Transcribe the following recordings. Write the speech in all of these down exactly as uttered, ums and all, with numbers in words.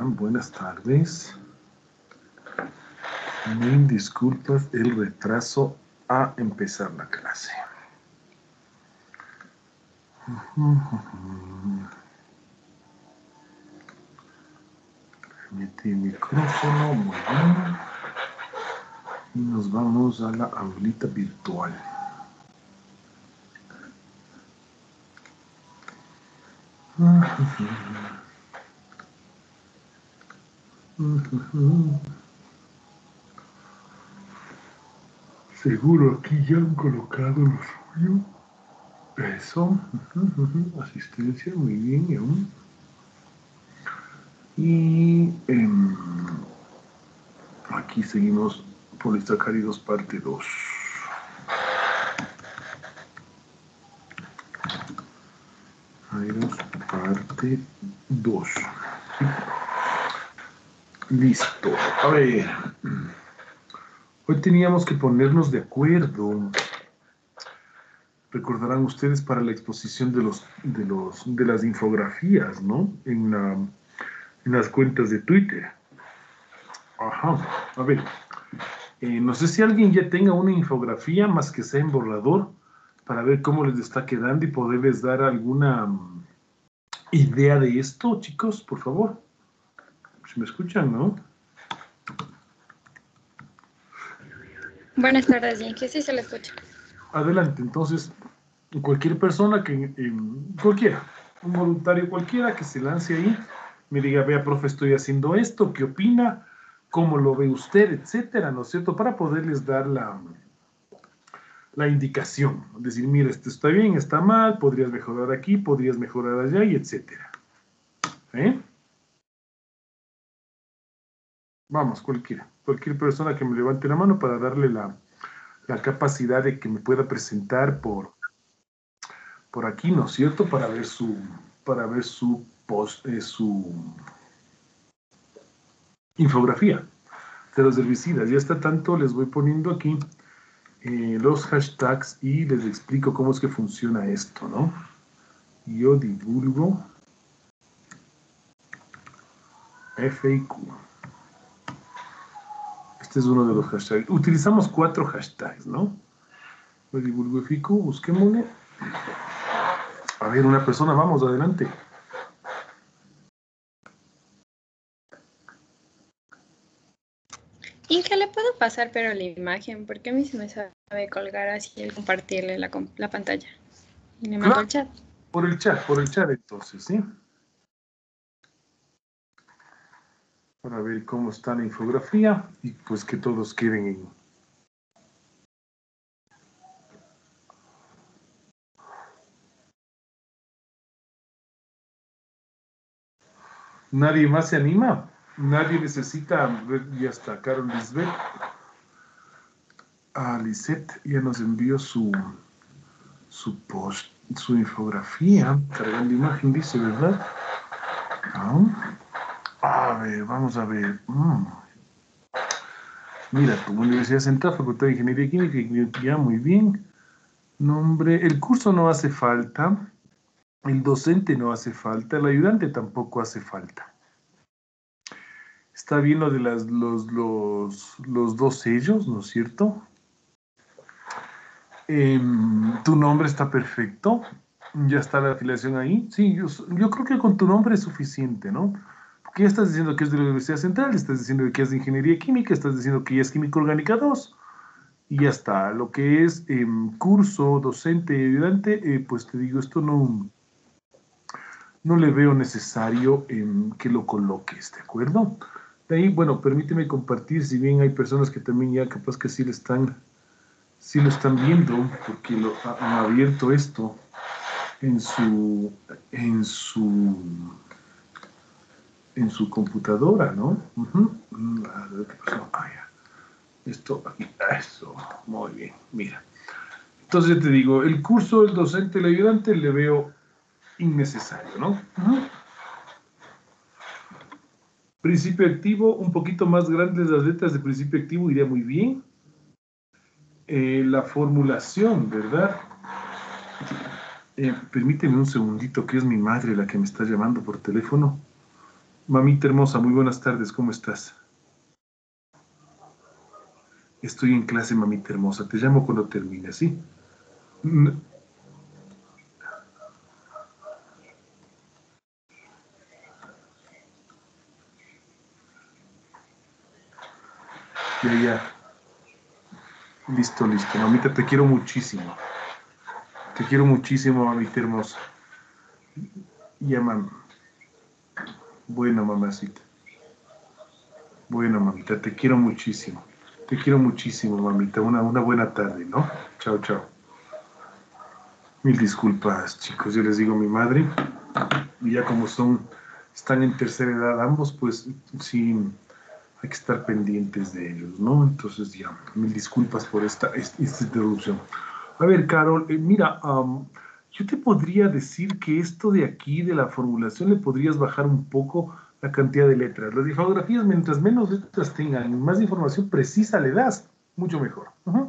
buenas tardes. Mil disculpas el retraso a empezar la clase. Metí el micrófono, muy bien. Y nos vamos a la aulita virtual. Seguro aquí ya han colocado lo suyo. Eso. Asistencia, muy bien. Y eh, aquí seguimos polisacáridos parte dos. Parte dos. Listo. A ver. Hoy teníamos que ponernos de acuerdo. Recordarán ustedes para la exposición de los de los de las infografías, ¿no? En la en las cuentas de Twitter. Ajá. A ver. Eh, no sé si alguien ya tenga una infografía más que sea en borrador para ver cómo les está quedando y poderles dar alguna um, idea de esto, chicos, por favor. Si me escuchan, ¿no? Buenas tardes, Jenke. Sí se le escucha. Adelante, entonces, cualquier persona que, eh, cualquiera, un voluntario cualquiera que se lance ahí, me diga, vea, profe, estoy haciendo esto, ¿qué opina? ¿Cómo lo ve usted? Etcétera, ¿no es cierto? Para poderles dar la, la indicación. Decir, mira, esto está bien, está mal, podrías mejorar aquí, podrías mejorar allá, y etcétera. ¿Eh? Vamos, cualquiera. Cualquier persona que me levante la mano para darle la, la capacidad de que me pueda presentar por, por aquí, ¿no es cierto? Para ver su, para ver su, post, eh, su infografía de los herbicidas. Ya está tanto, les voy poniendo aquí eh, los hashtags y les explico cómo es que funciona esto, ¿no? Yo divulgo F A Q. Este es uno de los hashtags. Utilizamos cuatro hashtags, ¿no? Yo divulgo F A Q, busquémosle. A ver, una persona, vamos, adelante. Inge, ¿le puedo pasar pero la imagen? Porque a mí se me sabe colgar así el compartirle la, la pantalla. Y le mando Claro, el chat. por el chat, por el chat entonces, ¿sí? Para ver cómo está la infografía y pues que todos queden en... ¿Nadie más se anima? Nadie necesita, ya está, Carol Lisbeth. Ah, Lisette ya nos envió su, su post, su infografía, cargando imagen, dice, ¿verdad? ¿Ah? A ver, vamos a ver. Mm. Mira, tu Universidad Central, Facultad de Ingeniería Química, ya muy bien. Nombre, el curso no hace falta, el docente no hace falta, el ayudante tampoco hace falta. Está bien lo de las, los, los, los dos sellos, ¿no es cierto? Eh, tu nombre está perfecto. Ya está la afiliación ahí. Sí, yo, yo creo que con tu nombre es suficiente, ¿no? Porque ya estás diciendo que es de la Universidad Central, estás diciendo que es de Ingeniería Química, estás diciendo que ya es Química Orgánica dos. Y ya está. Lo que es eh, curso, docente y ayudante, eh, pues te digo, esto no, no le veo necesario eh, que lo coloques, ¿de acuerdo? De ahí, bueno, permíteme compartir, si bien hay personas que también ya capaz que sí le están, sí lo están viendo, porque lo, han abierto esto en su, en su, en su computadora, ¿no? Uh-huh. ¿Qué pasó? Ah, ya. Esto aquí, eso, muy bien, mira. Entonces te digo, el curso, el docente, el ayudante, le veo innecesario, ¿no? Uh-huh. Principio activo, un poquito más grandes las letras de principio activo, iría muy bien. Eh, la formulación, ¿verdad? Eh, permíteme un segundito, que es mi madre la que me está llamando por teléfono. Mamita hermosa, muy buenas tardes, ¿cómo estás? Estoy en clase, mamita hermosa, te llamo cuando termine, ¿sí? Mm, Ya, ya, listo, listo. Mamita, te quiero muchísimo. Te quiero muchísimo, mamita hermosa. Ya, mam. Bueno, mamacita. Bueno, mamita, te quiero muchísimo. Te quiero muchísimo, mamita. Una, una buena tarde, ¿no? Chao, chao. Mil disculpas, chicos. Yo les digo a mi madre. Y ya como son, están en tercera edad ambos, pues sí, hay que estar pendientes de ellos, ¿no? Entonces ya, mil disculpas por esta, esta, esta interrupción. A ver, Carol, eh, mira, um, yo te podría decir que esto de aquí, de la formulación, le podrías bajar un poco la cantidad de letras. Las infografías, mientras menos letras tengan y más información precisa le das, mucho mejor. Uh-huh.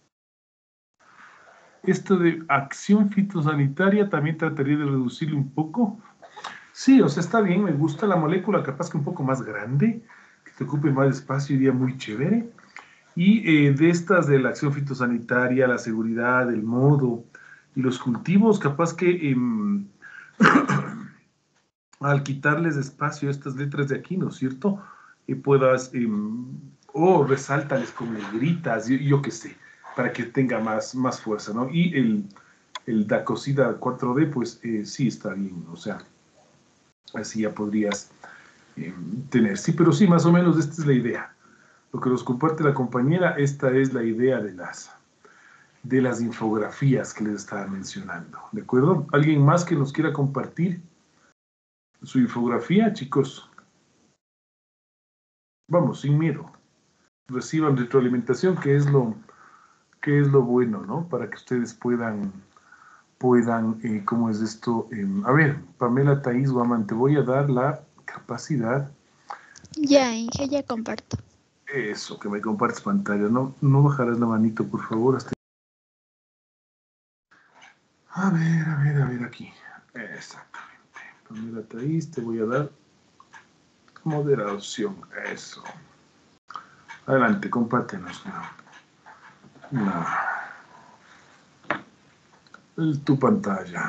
Esto de acción fitosanitaria también trataría de reducirlo un poco. Sí, o sea, está bien, me gusta la molécula, capaz que un poco más grande, que te ocupe más espacio, iría muy chévere. Y eh, de estas de la acción fitosanitaria, la seguridad, el modo y los cultivos, capaz que eh, al quitarles espacio a estas letras de aquí, ¿no es cierto? Y puedas, eh, o resáltales con negritas, yo, yo qué sé, para que tenga más, más fuerza, ¿no? Y el, el Dacosida cuatro D, pues eh, sí está bien, o sea, así ya podrías eh, tener. Sí, pero sí, más o menos esta es la idea. Lo que nos comparte la compañera, esta es la idea de las, de las infografías que les estaba mencionando. ¿De acuerdo? ¿Alguien más que nos quiera compartir su infografía, chicos? Vamos, sin miedo. Reciban retroalimentación, que es lo, que es lo bueno, ¿no? Para que ustedes puedan, puedan, eh, ¿cómo es esto? Eh, a ver, Pamela Taís Guaman, te voy a dar la capacidad. Ya, Inge, ya comparto. Eso, que me compartes pantalla. No, no bajarás la manito, por favor. Hasta... A ver, a ver, a ver aquí. Exactamente. Pamela Taís, te voy a dar moderación. Eso. Adelante, compártenos. No. No. Tu pantalla.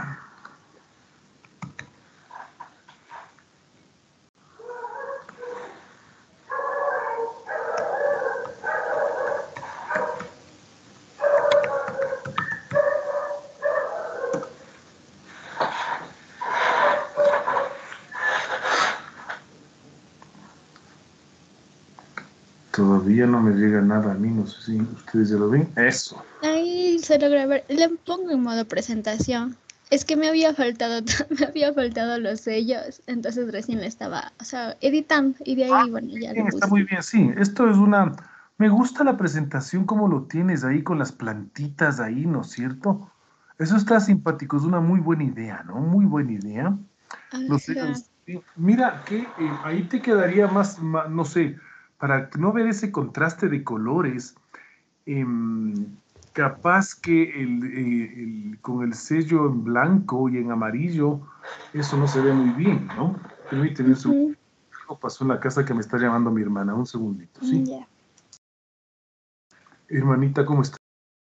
Todavía no me llega nada a mí, no sé si ustedes ya lo ven. Eso. Ahí se logra ver. Le pongo en modo presentación. Es que me había faltado, me había faltado los sellos, entonces recién le estaba, o sea, editando y de ahí, bueno, ya le Bien, está puse. muy bien, sí. Esto es una... Me gusta la presentación, como lo tienes ahí con las plantitas ahí, ¿no es cierto? Eso está simpático, es una muy buena idea, ¿no? Muy buena idea. Los Ajá. sellos, sí. Mira, que eh, ahí te quedaría más, ma- no sé, para no ver ese contraste de colores, em, capaz que el, eh, el- con el sello en blanco y en amarillo, eso no se ve muy bien, ¿no? Permíteme un segundo. Ujú. Algo pasó en la casa que me está llamando mi hermana. Un segundito, ¿sí? Ya. Hermanita, ¿cómo está?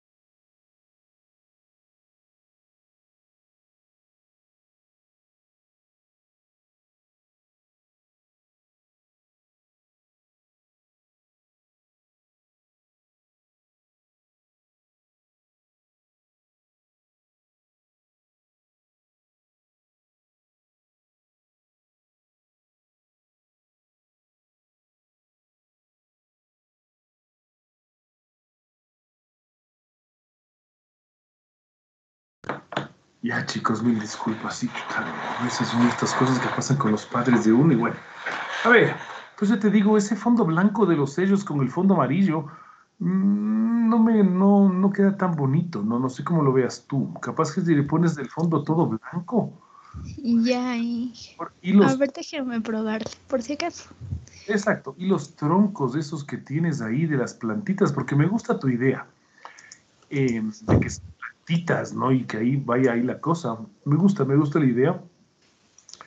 Ya, chicos, mil disculpas. Sí, claro, a veces son estas cosas que pasan con los padres de uno y bueno. A ver, pues yo te digo, ese fondo blanco de los sellos con el fondo amarillo mm, no me no, no queda tan bonito, no, no sé cómo lo veas tú. Capaz que si le pones del fondo todo blanco Ya, Inge. por- y A los, ver, déjame probar, por si acaso. exacto, y los troncos esos que tienes ahí de las plantitas, porque me gusta tu idea eh, de que son plantitas, ¿no? Y que ahí vaya ahí la cosa. Me gusta, me gusta la idea.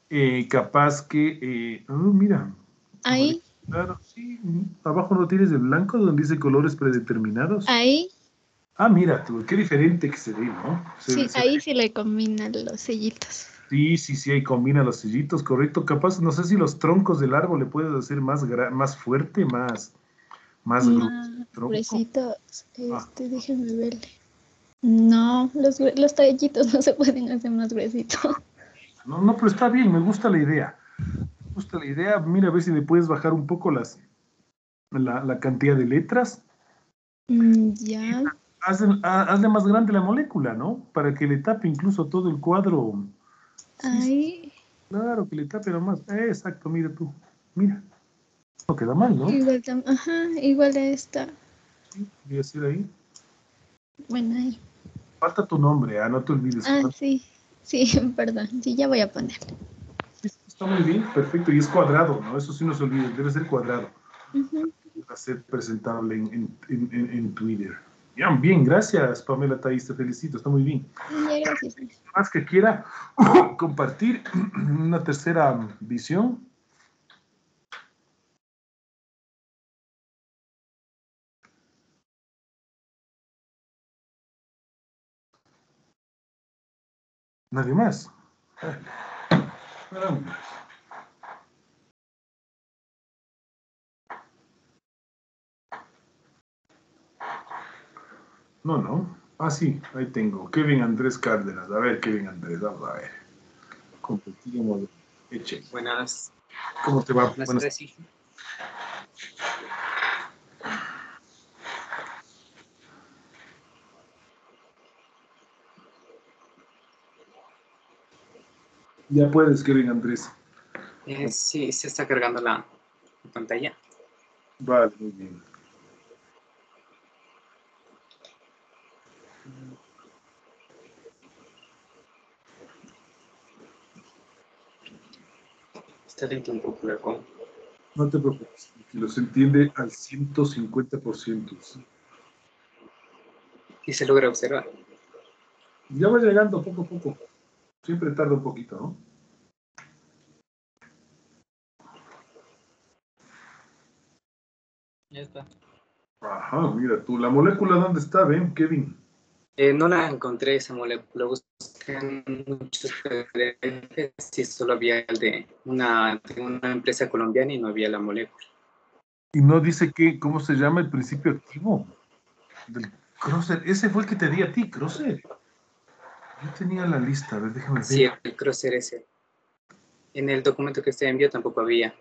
eh, capaz que, eh, oh, mira, amarillo, Ahí, claro, sí, abajo no tienes el blanco donde dice colores predeterminados. ahí, Ah, mira tú, qué diferente que se ve, ¿no? Se- sí, se ahí ve- sí le combinan los sellitos. sí, sí, sí, ahí combina los sellitos, correcto. Capaz, no sé si los troncos del árbol le puedes hacer más, gra- más fuerte, más, más grueso. Más Tronco. gruesitos, Ah, este, déjenme verle. No, los, gre- los tallitos no se pueden hacer más gruesitos. no, no, pero está bien, me gusta la idea. Me gusta la idea. Mira, a ver si le puedes bajar un poco las, la, la cantidad de letras. Mm, ya, Hazle, ha- hazle más grande la molécula, ¿no? Para que le tape incluso todo el cuadro. Sí, sí, ahí, claro, que le tape nomás. Eh, exacto, mira tú. Mira, no queda mal, ¿no? igual, tam- ajá, igual a esta. Sí, voy a decir ahí. Bueno, ahí. Falta tu nombre, ah, no te olvides. Ah, sí, sí, perdón, sí, ya voy a ponerle. Sí, sí, está muy bien, perfecto. Y es cuadrado, ¿no? Eso sí no se olvide, debe ser cuadrado Ujú. para ser presentable en, en, en, en- en Twitter. Bien, bien, gracias, Pamela Taís, te felicito, está muy bien. Ya, gracias. Más que quiera compartir una tercera visión. Nadie más. Caramba. No, no. Ah, sí, ahí tengo. Kevin Andrés Cárdenas. A ver, Kevin Andrés, vamos a ver. Competimos. Eche. Buenas, ¿Cómo te va? buenas Buenas. tardes, hijo. Ya puedes, Kevin Andrés. Eh, sí, se está cargando la pantalla. Vale, muy bien. Está lento un poco la com. No te preocupes, que los entiende al ciento cincuenta por ciento. Y se logra observar. Ya va llegando poco a poco. Siempre tarda un poquito, ¿no? Ya está. Ajá, mira tú. ¿La molécula dónde está? Ven, Kevin. Eh, no la encontré esa molécula. Busqué en muchos P D Efes y solo había el de una, de una empresa colombiana y no había la molécula. Y no dice que, ¿cómo se llama el principio activo del crosser? Ese fue el que te di a ti, crosser. Yo tenía la lista, a ver, déjame Sí, ver. el crosser ese. En el documento que usted envió tampoco había.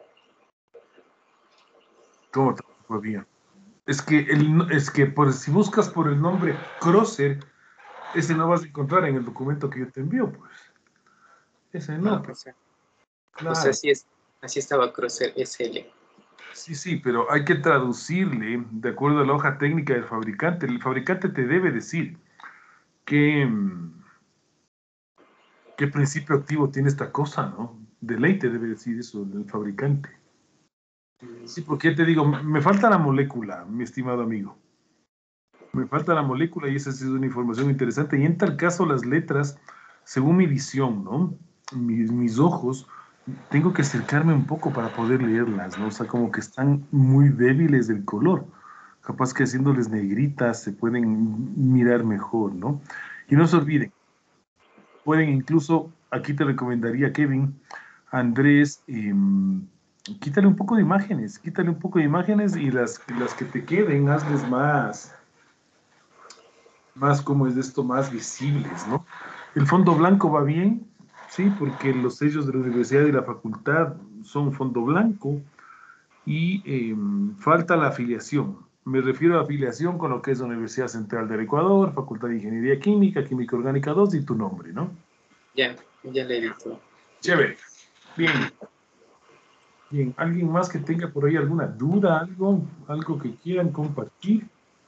¿Cómo tampoco había? Es que, el, es que por, si buscas por el nombre crosser, ese no vas a encontrar en el documento que yo te envío, pues. Ese no, Ah, o pues, sea, o sea, claro. así, es, así estaba crosser S L. Sí, sí, pero hay que traducirle de acuerdo a la hoja técnica del fabricante. El fabricante te debe decir qué, mm, qué principio activo tiene esta cosa, ¿no? De ley te debe decir eso el fabricante. Sí, porque ya te digo, me falta la molécula, mi estimado amigo. Me falta la molécula y esa sí es una información interesante. Y en tal caso, las letras, según mi visión, ¿no? Mis, mis ojos, tengo que acercarme un poco para poder leerlas, ¿no? O sea, como que están muy débiles del color. Capaz que haciéndoles negritas se pueden mirar mejor, ¿no? Y no se olviden, pueden incluso, aquí te recomendaría, Kevin, Andrés, em, quítale un poco de imágenes, quítale un poco de imágenes y las, las que te queden, hazles más más como es de esto, más visibles, ¿no? El fondo blanco va bien, sí, porque los sellos de la universidad y la facultad son fondo blanco y eh, falta la afiliación. Me refiero a afiliación con lo que es la Universidad Central del Ecuador, Facultad de Ingeniería Química, Química Orgánica dos y tu nombre, ¿no? Ya, ya le edito. Chévere. Bien, bien. ¿Alguien más que tenga por ahí alguna duda, algo, algo que quieran compartir?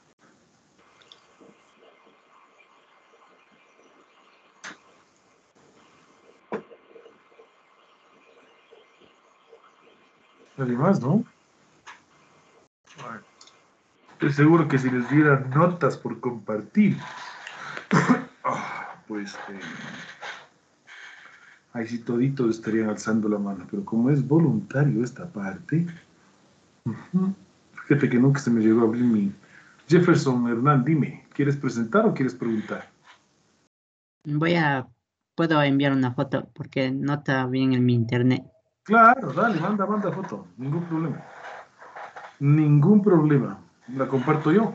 Nadie más, ¿no? Bueno, estoy seguro que si les dieran notas por compartir, ah, pues eh, ahí sí toditos estarían alzando la mano, pero como es voluntario esta parte, uh-huh, fíjate que nunca se me llegó a abrir mi... Jefferson Hernán, dime, ¿quieres presentar o quieres preguntar? Voy a... Puedo enviar una foto porque no está bien en mi internet. Claro, dale, manda, manda foto, ningún problema. Ningún problema, la comparto yo.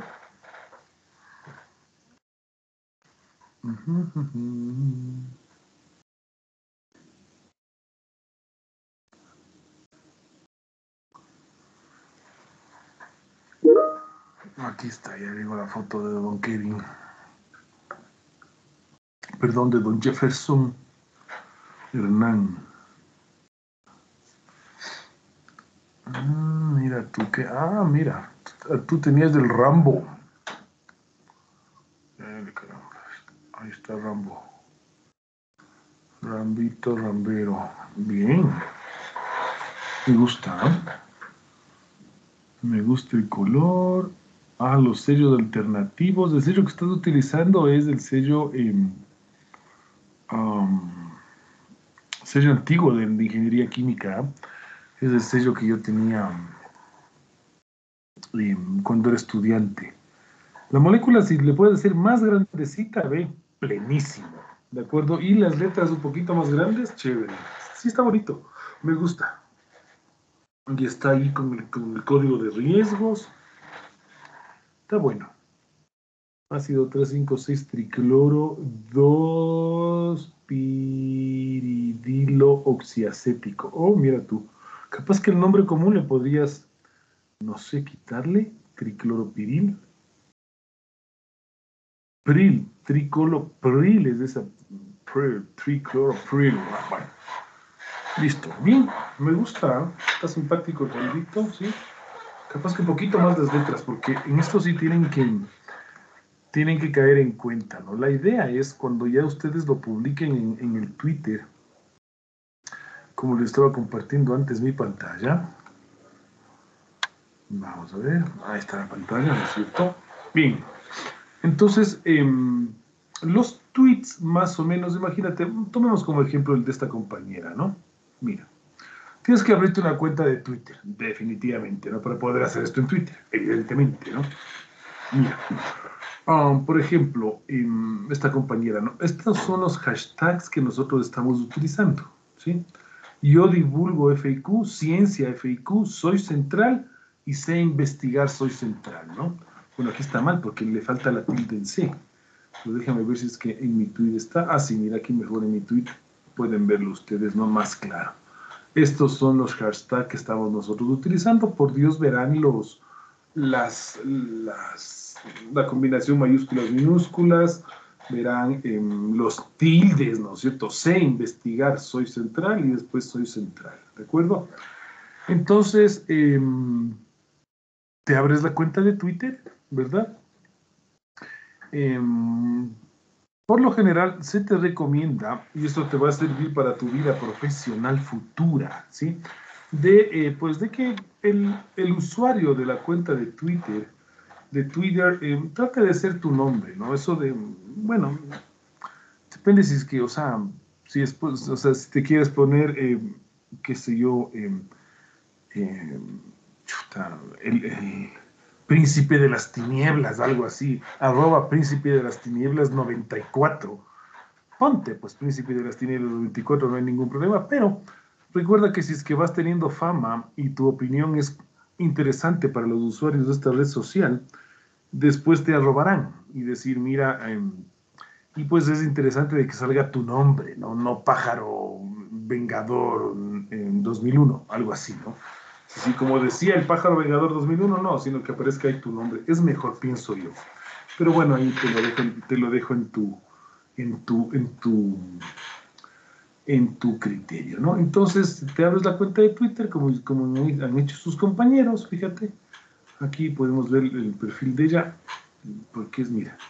Uh-huh, uh-huh. Aquí está, ya digo la foto de don Kevin. Perdón, de don Jefferson Hernán. Ah, mira tú que... Ah, mira, tú tenías del Rambo. Ay, caramba. Ahí está Rambo. Rambito, Rambero. Bien. Me gusta, ¿eh? Me gusta el color. Ah, los sellos alternativos. El sello que estás utilizando es el sello... Eh, um, sello antiguo de, de ingeniería química. Es el sello que yo tenía eh, cuando era estudiante. La molécula, si le puedes hacer más grandecita, ve, plenísimo, ¿de acuerdo? Y las letras un poquito más grandes, chévere. Sí está bonito, me gusta. Y está ahí con el, con el código de riesgos. Está bueno. Ácido tres cinco seis tricloro dos piridilo oxiacético. Oh, mira tú. Capaz que el nombre común le podrías, no sé, quitarle tricloropiril. Pril, tricolopril, es esa pril, tricloropiril. Bueno, listo. Bien, me gusta. Está simpático el caldito, ¿sí? Capaz que un poquito más las letras, porque en esto sí tienen que, tienen que caer en cuenta, ¿no? La idea es cuando ya ustedes lo publiquen en, en el Twitter, como les estaba compartiendo antes mi pantalla. Vamos a ver, ahí está la pantalla, ¿no es cierto? Bien, entonces, eh, los tweets más o menos, imagínate, tomemos como ejemplo el de esta compañera, ¿no? Mira, tienes que abrirte una cuenta de Twitter, definitivamente, ¿no? Para poder hacer esto en Twitter, evidentemente, ¿no? Mira, um, por ejemplo, um, esta compañera, ¿no? Estos son los hashtags que nosotros estamos utilizando, ¿sí? Yo divulgo F I Q, ciencia F I Q, soy central y sé investigar, soy central, ¿no? Bueno, aquí está mal porque le falta la tilde en C. Pero déjame ver si es que en mi tweet está. Ah, sí, mira aquí mejor en mi tweet. Pueden verlo ustedes, ¿no? Más claro. Estos son los hashtags que estamos nosotros utilizando. Por Dios, verán los, las, las, la combinación mayúsculas, minúsculas. Verán eh, los tildes, ¿no es cierto? Sé investigar, soy central y después soy central. ¿De acuerdo? Entonces, eh, te abres la cuenta de Twitter, ¿verdad? Eh, por lo general, se te recomienda, y esto te va a servir para tu vida profesional futura, ¿sí? De, eh, pues de que el, el usuario de la cuenta de Twitter, de Twitter, eh, trate de ser tu nombre, ¿no? Eso de, bueno, depende si es que, o sea, si es, pues, o sea, si te quieres poner, eh, qué sé yo, eh, eh, chuta, el, el Príncipe de las Tinieblas, algo así, arroba Príncipe de las Tinieblas noventa y cuatro. Ponte, pues, Príncipe de las Tinieblas noventa y cuatro, no hay ningún problema, pero recuerda que si es que vas teniendo fama y tu opinión es interesante para los usuarios de esta red social, después te arrobarán y decir, mira, eh, y pues es interesante de que salga tu nombre, ¿no? No Pájaro Vengador en dos mil uno, algo así, ¿no? Así como decía el Pájaro Vengador dos mil uno, no, sino que aparezca ahí tu nombre. Es mejor, pienso yo. Pero bueno, ahí te lo dejo, te lo dejo en tu, en tu, en tu, en tu criterio, ¿no? Entonces, te abres la cuenta de Twitter, como, como han hecho sus compañeros, fíjate. Aquí podemos ver el perfil de ella, porque es, mira,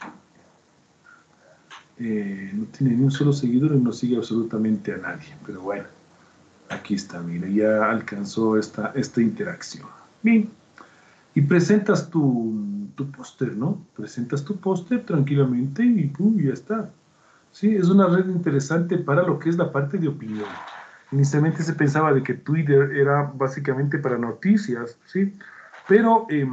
eh, no tiene ni un solo seguidor y no sigue absolutamente a nadie, pero bueno. Aquí está, mira, ya alcanzó esta, esta interacción. Bien, y presentas tu, tu póster, ¿no? Presentas tu póster tranquilamente y pum, ya está. ¿sí? Es una red interesante para lo que es la parte de opinión. Inicialmente se pensaba de que Twitter era básicamente para noticias, ¿sí? Pero eh,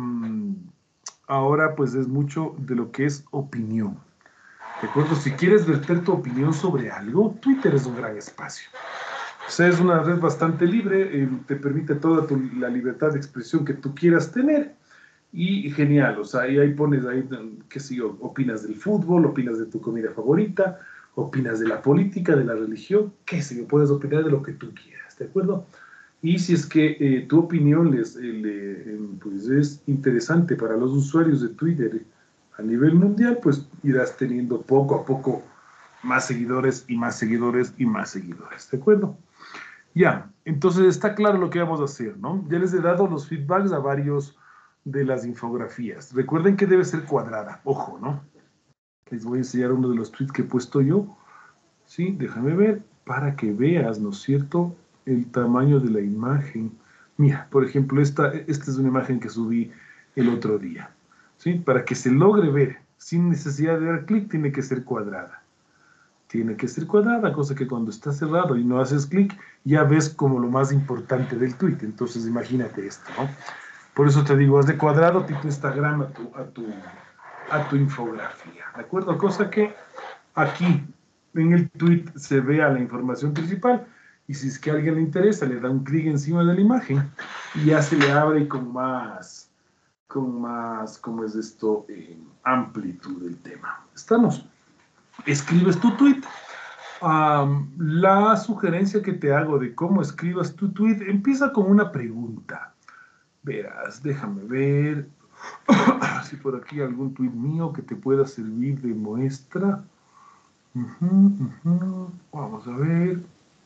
ahora pues es mucho de lo que es opinión. ¿De acuerdo? Si quieres verter tu opinión sobre algo, Twitter es un gran espacio. O sea, es una red bastante libre, eh, te permite toda tu, la libertad de expresión que tú quieras tener. Y genial, o sea, ahí, ahí pones, ahí, qué sé yo, opinas del fútbol, opinas de tu comida favorita, opinas de la política, de la religión, qué sé yo, puedes opinar de lo que tú quieras, ¿de acuerdo? Y si es que eh, tu opinión les, eh, le, eh, pues es interesante para los usuarios de Twitter a nivel mundial, pues irás teniendo poco a poco más seguidores y más seguidores y más seguidores, ¿de acuerdo? Ya, entonces está claro lo que vamos a hacer, ¿no? Ya les he dado los feedbacks a varios de las infografías. Recuerden que debe ser cuadrada, ojo, ¿no? Les voy a enseñar uno de los tweets que he puesto yo. Sí, déjame ver, para que veas, ¿no es cierto?, el tamaño de la imagen. Mira, por ejemplo, esta, esta es una imagen que subí el otro día. ¿Sí? Para que se logre ver sin necesidad de dar clic, tiene que ser cuadrada. Tiene que ser cuadrada, cosa que cuando está cerrado y no haces clic, ya ves como lo más importante del tweet. Entonces, imagínate esto, ¿no? Por eso te digo, haz de cuadrado tipo Instagram a tu, a tu, a tu infografía, ¿de acuerdo? Cosa que aquí en el tweet se vea la información principal y si es que a alguien le interesa, le da un clic encima de la imagen y ya se le abre con más, con más, ¿cómo es esto? Eh, amplitud del tema. ¿Estamos? Escribes tu tweet. Um, la sugerencia que te hago de cómo escribas tu tweet empieza con una pregunta. Verás, déjame ver si por aquí hay algún tweet mío que te pueda servir de muestra. Uh-huh, uh-huh. Vamos a ver.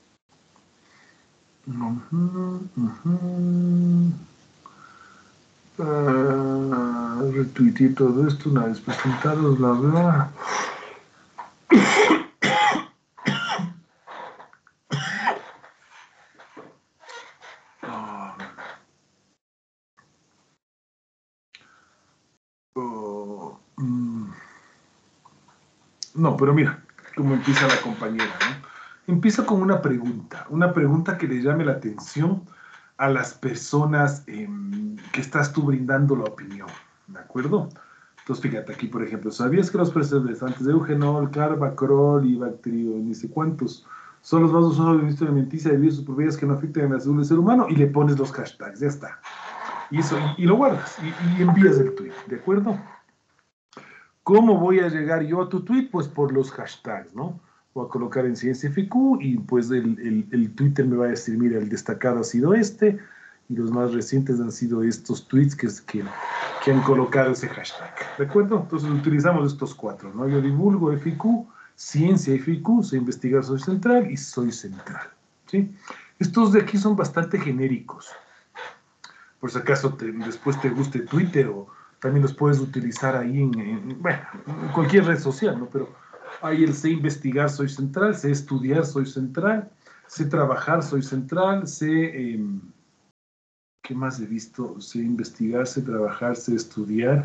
Uh-huh, uh-huh. Uh, retuiteé todo esto una vez presentado, bla, bla. Oh, mm. No, pero mira cómo empieza la compañera, ¿no? Empieza con una pregunta, una pregunta que le llame la atención a las personas eh, que estás tú brindando la opinión, ¿de acuerdo? Entonces, fíjate aquí, por ejemplo, ¿sabías que los preservantes de eugenol, carbacrol y bacterio, ni sé cuántos, son los más usados de industria alimenticia debido a sus propiedades que no afectan a la salud del ser humano? Y le pones los hashtags, ya está. Y, eso, y, y lo guardas y, y envías el tweet, ¿de acuerdo? ¿Cómo voy a llegar yo a tu tweet? Pues por los hashtags, ¿no? Voy a colocar en Ciencia F Q y pues el, el, el Twitter me va a decir, mira, el destacado ha sido este y los más recientes han sido estos tweets que, que, que han colocado ese hashtag, ¿de acuerdo? Entonces utilizamos estos cuatro, ¿no? Yo divulgo F Q, Ciencia F Q, soy investigador, soy central y soy central, ¿sí? Estos de aquí son bastante genéricos. Por si acaso te, después te guste Twitter o también los puedes utilizar ahí en, en, bueno, en cualquier red social, ¿no? Pero ahí el sé investigar, soy central, sé estudiar, soy central, sé trabajar, soy central, sé, eh, ¿qué más he visto? Sé investigar, sé trabajar, sé estudiar,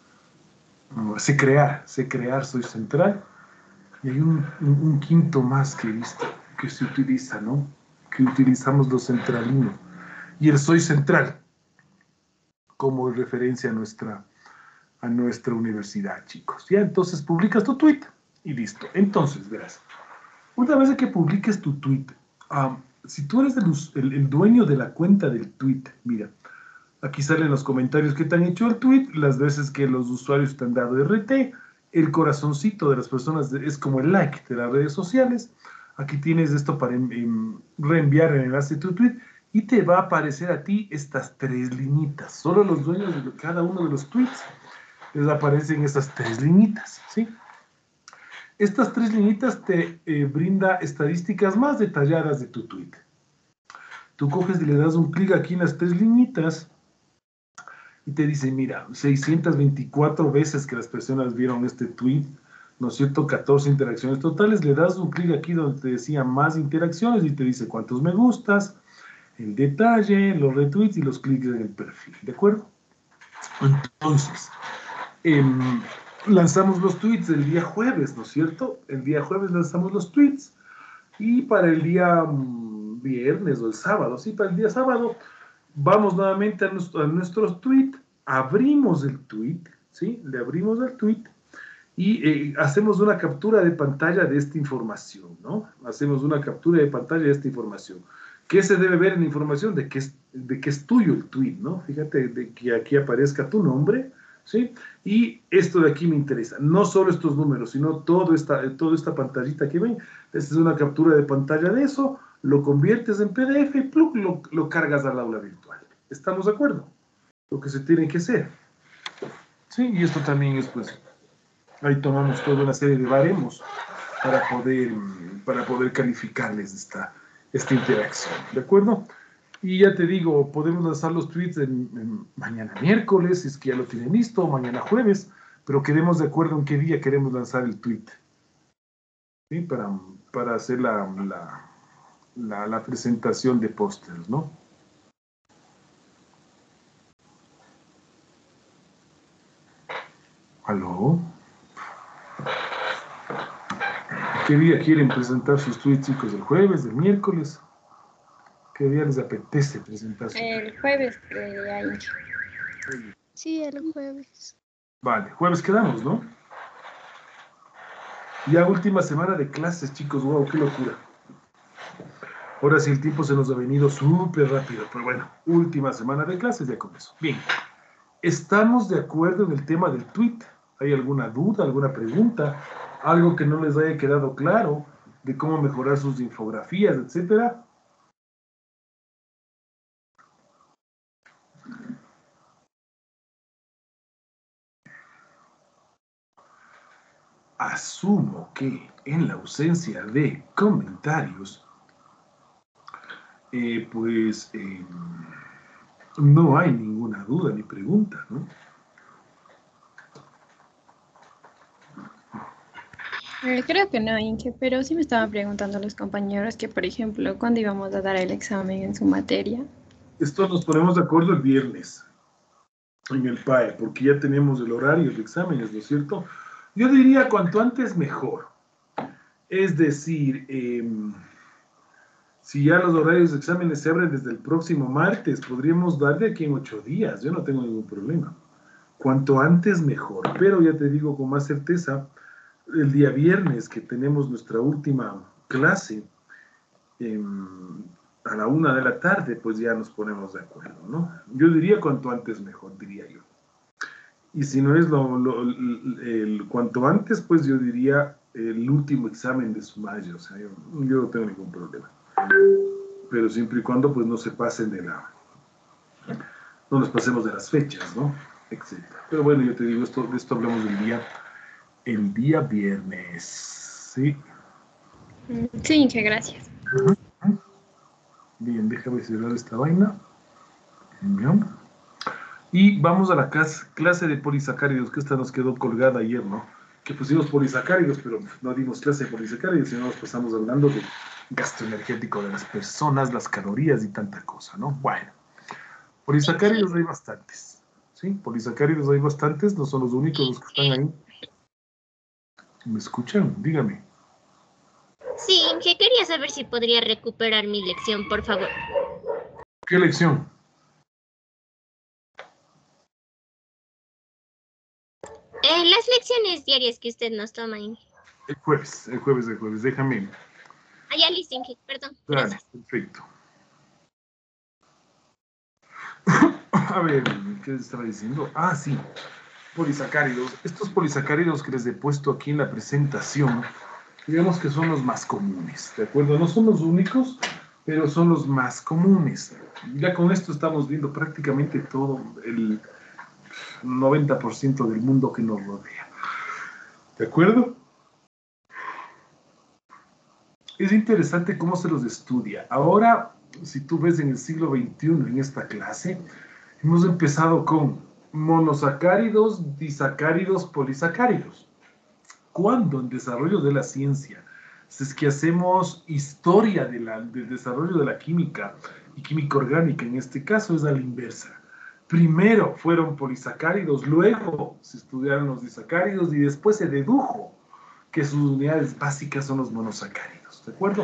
no, sé crear, sé crear, soy central. Y hay un, un, un quinto más que he visto que se utiliza, ¿no? Que utilizamos los centralinos. Y el soy central como referencia a nuestra, a nuestra universidad, chicos. Ya, entonces publicas tu tweet y listo. Entonces, verás, una vez que publiques tu tweet, um, si tú eres el, el, el dueño de la cuenta del tweet, mira, aquí salen los comentarios que te han hecho el tweet, las veces que los usuarios te han dado R T, el corazoncito de las personas es como el like de las redes sociales. Aquí tienes esto para en, en, reenviar el enlace de tu tweet y te va a aparecer a ti estas tres liñitas. Solo los dueños de cada uno de los tweets les aparecen estas tres liñitas, ¿sí? Estas tres liñitas te eh, brinda estadísticas más detalladas de tu tweet. Tú coges y le das un clic aquí en las tres liñitas y te dice, mira, seiscientas veinticuatro veces que las personas vieron este tweet, ¿no es cierto? catorce interacciones totales. Le das un clic aquí donde te decía más interacciones y te dice cuántos me gustas, el detalle, los retweets y los clics en el perfil, ¿de acuerdo? Entonces, eh, lanzamos los tweets el día jueves, ¿no es cierto? El día jueves lanzamos los tweets y para el día um, viernes o el sábado, sí, para el día sábado, vamos nuevamente a, nuestro, a nuestros tweets, abrimos el tweet, ¿sí? Le abrimos el tweet y eh, hacemos una captura de pantalla de esta información, ¿no? Hacemos una captura de pantalla de esta información. ¿Qué se debe ver en la información? De que es, de que es tuyo el tweet, ¿no? Fíjate, de que aquí aparezca tu nombre, ¿sí? Y esto de aquí me interesa. No solo estos números, sino todo esta, toda esta pantallita que ven. Esta es una captura de pantalla de eso, lo conviertes en P D F y ¡pluk! Lo, lo cargas al aula virtual. ¿Estamos de acuerdo? Lo que se tiene que hacer. Sí, y esto también es, pues, ahí tomamos toda una serie de baremos para poder, para poder calificarles esta, esta interacción, ¿de acuerdo? Y ya te digo, podemos lanzar los tweets en, en mañana miércoles, si es que ya lo tienen listo, o mañana jueves, pero quedemos de acuerdo en qué día queremos lanzar el tweet, ¿sí? Para, para hacer la, la, la, la presentación de pósters, ¿no? ¿Aló? ¿Qué día quieren presentar sus tweets, chicos? ¿El jueves, el miércoles? ¿Qué día les apetece presentar sus tweets? El jueves, de ahí. Sí, el jueves. Vale, jueves quedamos, ¿no? Ya última semana de clases, chicos, wow, qué locura. Ahora sí el tiempo se nos ha venido súper rápido, pero bueno, última semana de clases ya con eso. Bien, ¿estamos de acuerdo en el tema del tweet? ¿Hay alguna duda, alguna pregunta? ¿Algo que no les haya quedado claro de cómo mejorar sus infografías, etcétera? Asumo que en la ausencia de comentarios, eh, pues eh, no hay ninguna duda ni pregunta, ¿no? Eh, creo que no, Inge, pero sí me estaban preguntando los compañeros que, por ejemplo, ¿cuándo íbamos a dar el examen en su materia? Esto nos ponemos de acuerdo el viernes en el P A E, porque ya tenemos el horario de exámenes, ¿no es cierto? Yo diría cuanto antes mejor. Es decir, eh, si ya los horarios de exámenes se abren desde el próximo martes, podríamos darle aquí en ocho días, yo no tengo ningún problema. Cuanto antes mejor, pero ya te digo con más certeza, el día viernes que tenemos nuestra última clase, eh, a la una de la tarde, pues ya nos ponemos de acuerdo, ¿no? Yo diría cuanto antes mejor, diría yo. Y si no es lo, lo, el, el cuanto antes, pues yo diría el último examen de sumario, o sea, yo, yo no tengo ningún problema. Pero siempre y cuando pues no se pasen de la, no nos pasemos de las fechas, ¿no? Etcétera. Pero bueno, yo te digo, esto, de esto hablamos el día, el día viernes, ¿sí? Sí, Inge, gracias. Uh-huh. Bien, déjame cerrar esta vaina. Bien. Y vamos a la clase de polisacáridos, que esta nos quedó colgada ayer, ¿no? Que pusimos polisacáridos, pero no dimos clase de polisacáridos, sino nos pasamos hablando de gasto energético de las personas, las calorías y tanta cosa, ¿no? Bueno, polisacáridos hay bastantes, ¿sí? Polisacáridos hay bastantes, no son los únicos los que están ahí. ¿Me escuchan? Dígame. Sí, Inge, quería saber si podría recuperar mi lección, por favor. ¿Qué lección? Eh, las lecciones diarias que usted nos toma, Inge. El jueves, el jueves, el jueves, déjame. Ah, ya listo, Inge, perdón. Dale, Gracias. perfecto. A ver, ¿qué les estaba diciendo? Ah, sí, polisacáridos. Estos polisacáridos que les he puesto aquí en la presentación, digamos que son los más comunes, ¿de acuerdo? No son los únicos, pero son los más comunes. Ya con esto estamos viendo prácticamente todo el noventa por ciento del mundo que nos rodea. ¿De acuerdo? Es interesante cómo se los estudia. Ahora, si tú ves en el siglo veintiuno, en esta clase, hemos empezado con monosacáridos, disacáridos, polisacáridos. ¿Cuándo en desarrollo de la ciencia? Si es que hacemos historia de la, del desarrollo de la química y química orgánica, en este caso es a la inversa. Primero fueron polisacáridos, luego se estudiaron los disacáridos y después se dedujo que sus unidades básicas son los monosacáridos, ¿de acuerdo?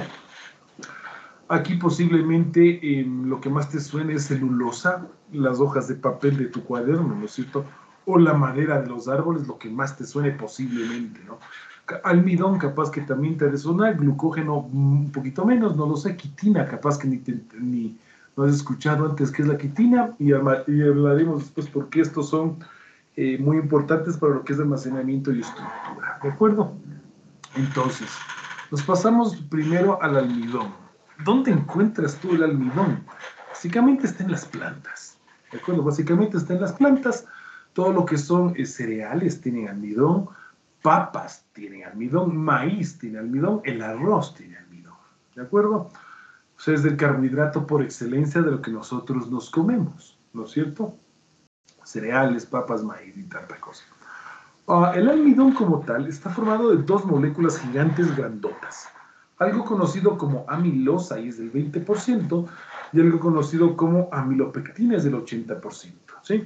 Aquí posiblemente eh, lo que más te suene es celulosa, las hojas de papel de tu cuaderno, ¿no es cierto? O la madera de los árboles, lo que más te suene posiblemente, ¿no? Almidón capaz que también te resuena, glucógeno un poquito menos, no lo sé, quitina capaz que ni, te, ni no has escuchado antes qué es la quitina y, y hablaremos después por qué estos son eh, muy importantes para lo que es almacenamiento y estructura, ¿de acuerdo? Entonces, nos pasamos primero al almidón. ¿Dónde encuentras tú el almidón? Básicamente está en las plantas, ¿de acuerdo? Básicamente está en las plantas, todo lo que son eh, cereales tienen almidón, papas tienen almidón, maíz tiene almidón, el arroz tiene almidón, ¿de acuerdo? O sea, es el carbohidrato por excelencia de lo que nosotros nos comemos, ¿no es cierto? Cereales, papas, maíz y tanta cosa. Uh, el almidón como tal está formado de dos moléculas gigantes grandotas, algo conocido como amilosa y es del veinte por ciento y algo conocido como amilopectina es del ochenta por ciento, ¿sí?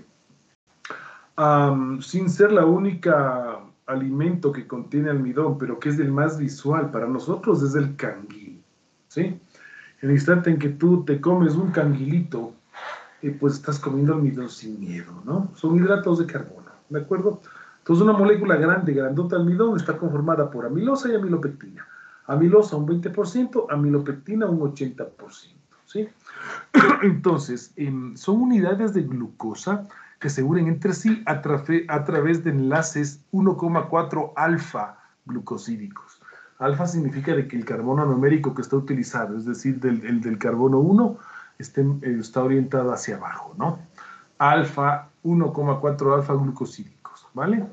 Um, sin ser la única alimento que contiene almidón, pero que es el más visual para nosotros, es el canguil, ¿sí? En el instante en que tú te comes un canguilito, eh, pues estás comiendo almidón sin miedo, ¿no? Son hidratos de carbono, ¿de acuerdo? Entonces una molécula grande, grandota de almidón está conformada por amilosa y amilopectina. Amilosa un veinte por ciento, amilopectina un ochenta por ciento, ¿sí? Entonces, eh, son unidades de glucosa que se unen entre sí a, tra a través de enlaces uno coma cuatro alfa glucosídicos. Alfa significa de que el carbono numérico que está utilizado, es decir, del, el del carbono uno, esté, eh, está orientado hacia abajo, ¿no? Alfa, uno coma cuatro alfa glucosídicos, ¿vale?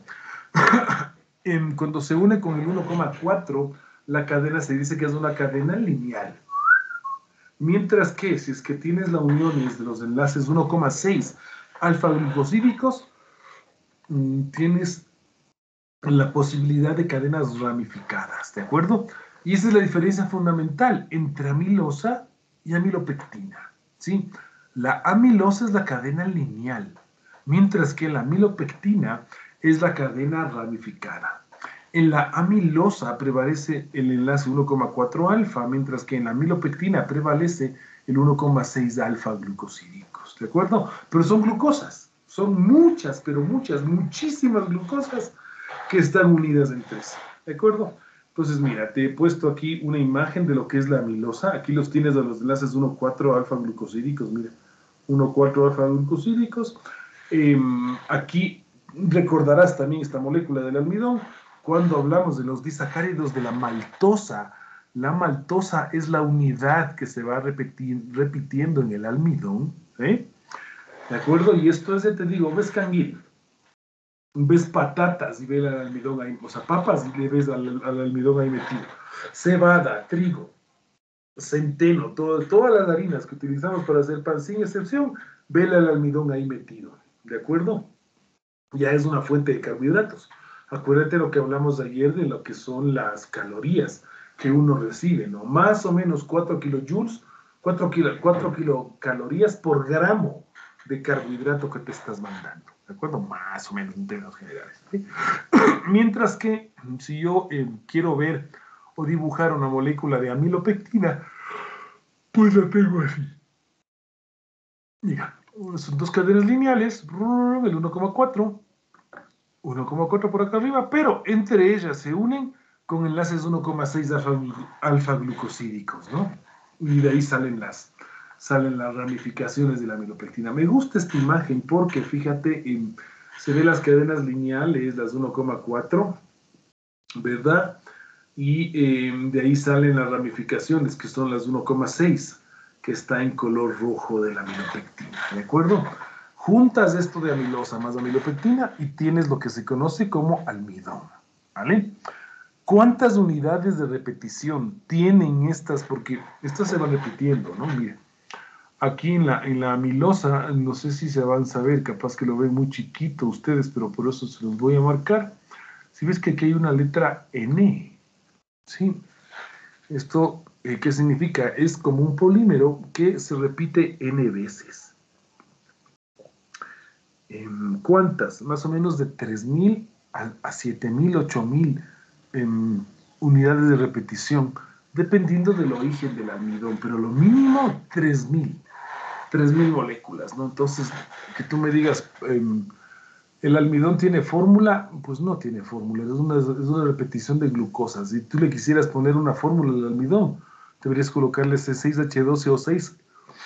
en, cuando se une con el uno coma cuatro, la cadena se dice que es una cadena lineal. Mientras que si es que tienes la unión de los enlaces uno coma seis alfa glucosídicos, tienes la posibilidad de cadenas ramificadas, ¿de acuerdo? Y esa es la diferencia fundamental entre amilosa y amilopectina, ¿sí? La amilosa es la cadena lineal, mientras que la amilopectina es la cadena ramificada. En la amilosa prevalece el enlace uno coma cuatro alfa, mientras que en la amilopectina prevalece el uno coma seis alfa glucosídicos, ¿de acuerdo? Pero son glucosas, son muchas, pero muchas, muchísimas glucosas que están unidas entre sí, ¿de acuerdo? Entonces, mira, te he puesto aquí una imagen de lo que es la amilosa. Aquí los tienes a los enlaces uno cuatro alfa glucosídicos, mira, uno cuatro alfa glucosídicos. Eh, aquí recordarás también esta molécula del almidón. Cuando hablamos de los disacáridos de la maltosa, la maltosa es la unidad que se va repetir, repitiendo en el almidón, ¿eh? ¿De acuerdo? Y esto es, te digo, ves canguil, ves patatas y ves al almidón ahí, o sea, papas y le ves al, al almidón ahí metido, cebada, trigo, centeno, todo, todas las harinas que utilizamos para hacer pan, sin excepción, vele al almidón ahí metido, ¿de acuerdo? Ya es una fuente de carbohidratos. Acuérdate lo que hablamos ayer de lo que son las calorías que uno recibe, ¿no? Más o menos cuatro kilojoules, cuatro, kilo, cuatro kilocalorías por gramo de carbohidrato que te estás mandando, ¿de acuerdo? Más o menos en términos generales, ¿sí? Mientras que si yo eh, quiero ver o dibujar una molécula de amilopectina, pues la tengo así. Mira, son dos cadenas lineales, el uno coma cuatro, uno coma cuatro por acá arriba, pero entre ellas se unen con enlaces uno coma seis alfa glucosídicos, ¿no? Y de ahí salen las, salen las ramificaciones de la amilopectina. Me gusta esta imagen porque, fíjate, eh, se ven las cadenas lineales, las uno coma cuatro, ¿verdad? Y eh, de ahí salen las ramificaciones, que son las uno coma seis, que está en color rojo de la amilopectina, ¿de acuerdo? Juntas esto de amilosa más amilopectina y tienes lo que se conoce como almidón, ¿vale? ¿Cuántas unidades de repetición tienen estas? Porque estas se van repitiendo, ¿no? Miren, aquí en la, en la amilosa, no sé si se van a saber, capaz que lo ven muy chiquito ustedes, pero por eso se los voy a marcar. Si ves que aquí hay una letra N, ¿sí? Esto, eh, ¿qué significa? Es como un polímero que se repite N veces. eh, ¿cuántas? Más o menos de tres mil a, a siete mil, ocho mil eh, unidades de repetición, dependiendo del origen del almidón, pero lo mínimo tres mil, tres mil moléculas, ¿no? Entonces, que tú me digas, eh, ¿el almidón tiene fórmula? Pues no tiene fórmula, es una, es una repetición de glucosa. Si tú le quisieras poner una fórmula al almidón, deberías colocarle ese seis H doce O seis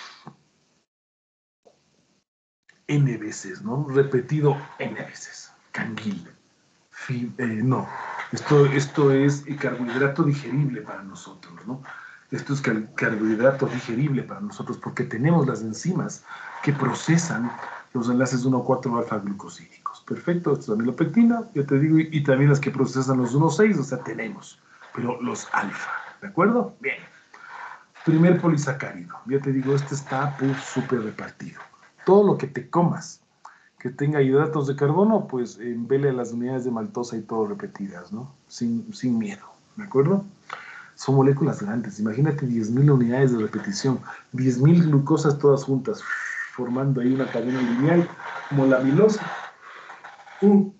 N veces, ¿no? Repetido N veces. Canguil. Fi- eh, no, esto, esto es carbohidrato digerible para nosotros, ¿no? Esto es car carbohidrato digerible para nosotros porque tenemos las enzimas que procesan los enlaces uno cuatro alfa glucosídicos. Perfecto, esto es amilopectina, ya te digo, y, y también las que procesan los uno seis, o sea, tenemos, pero los alfa, ¿de acuerdo? Bien. Primer polisacárido, ya te digo, este está pues, súper repartido. Todo lo que te comas que tenga hidratos de carbono, pues embele las unidades de maltosa y todo repetidas, ¿no? Sin, sin miedo, ¿de acuerdo? Son moléculas grandes, imagínate diez mil unidades de repetición, diez mil glucosas todas juntas, formando ahí una cadena lineal como la amilosa, uh,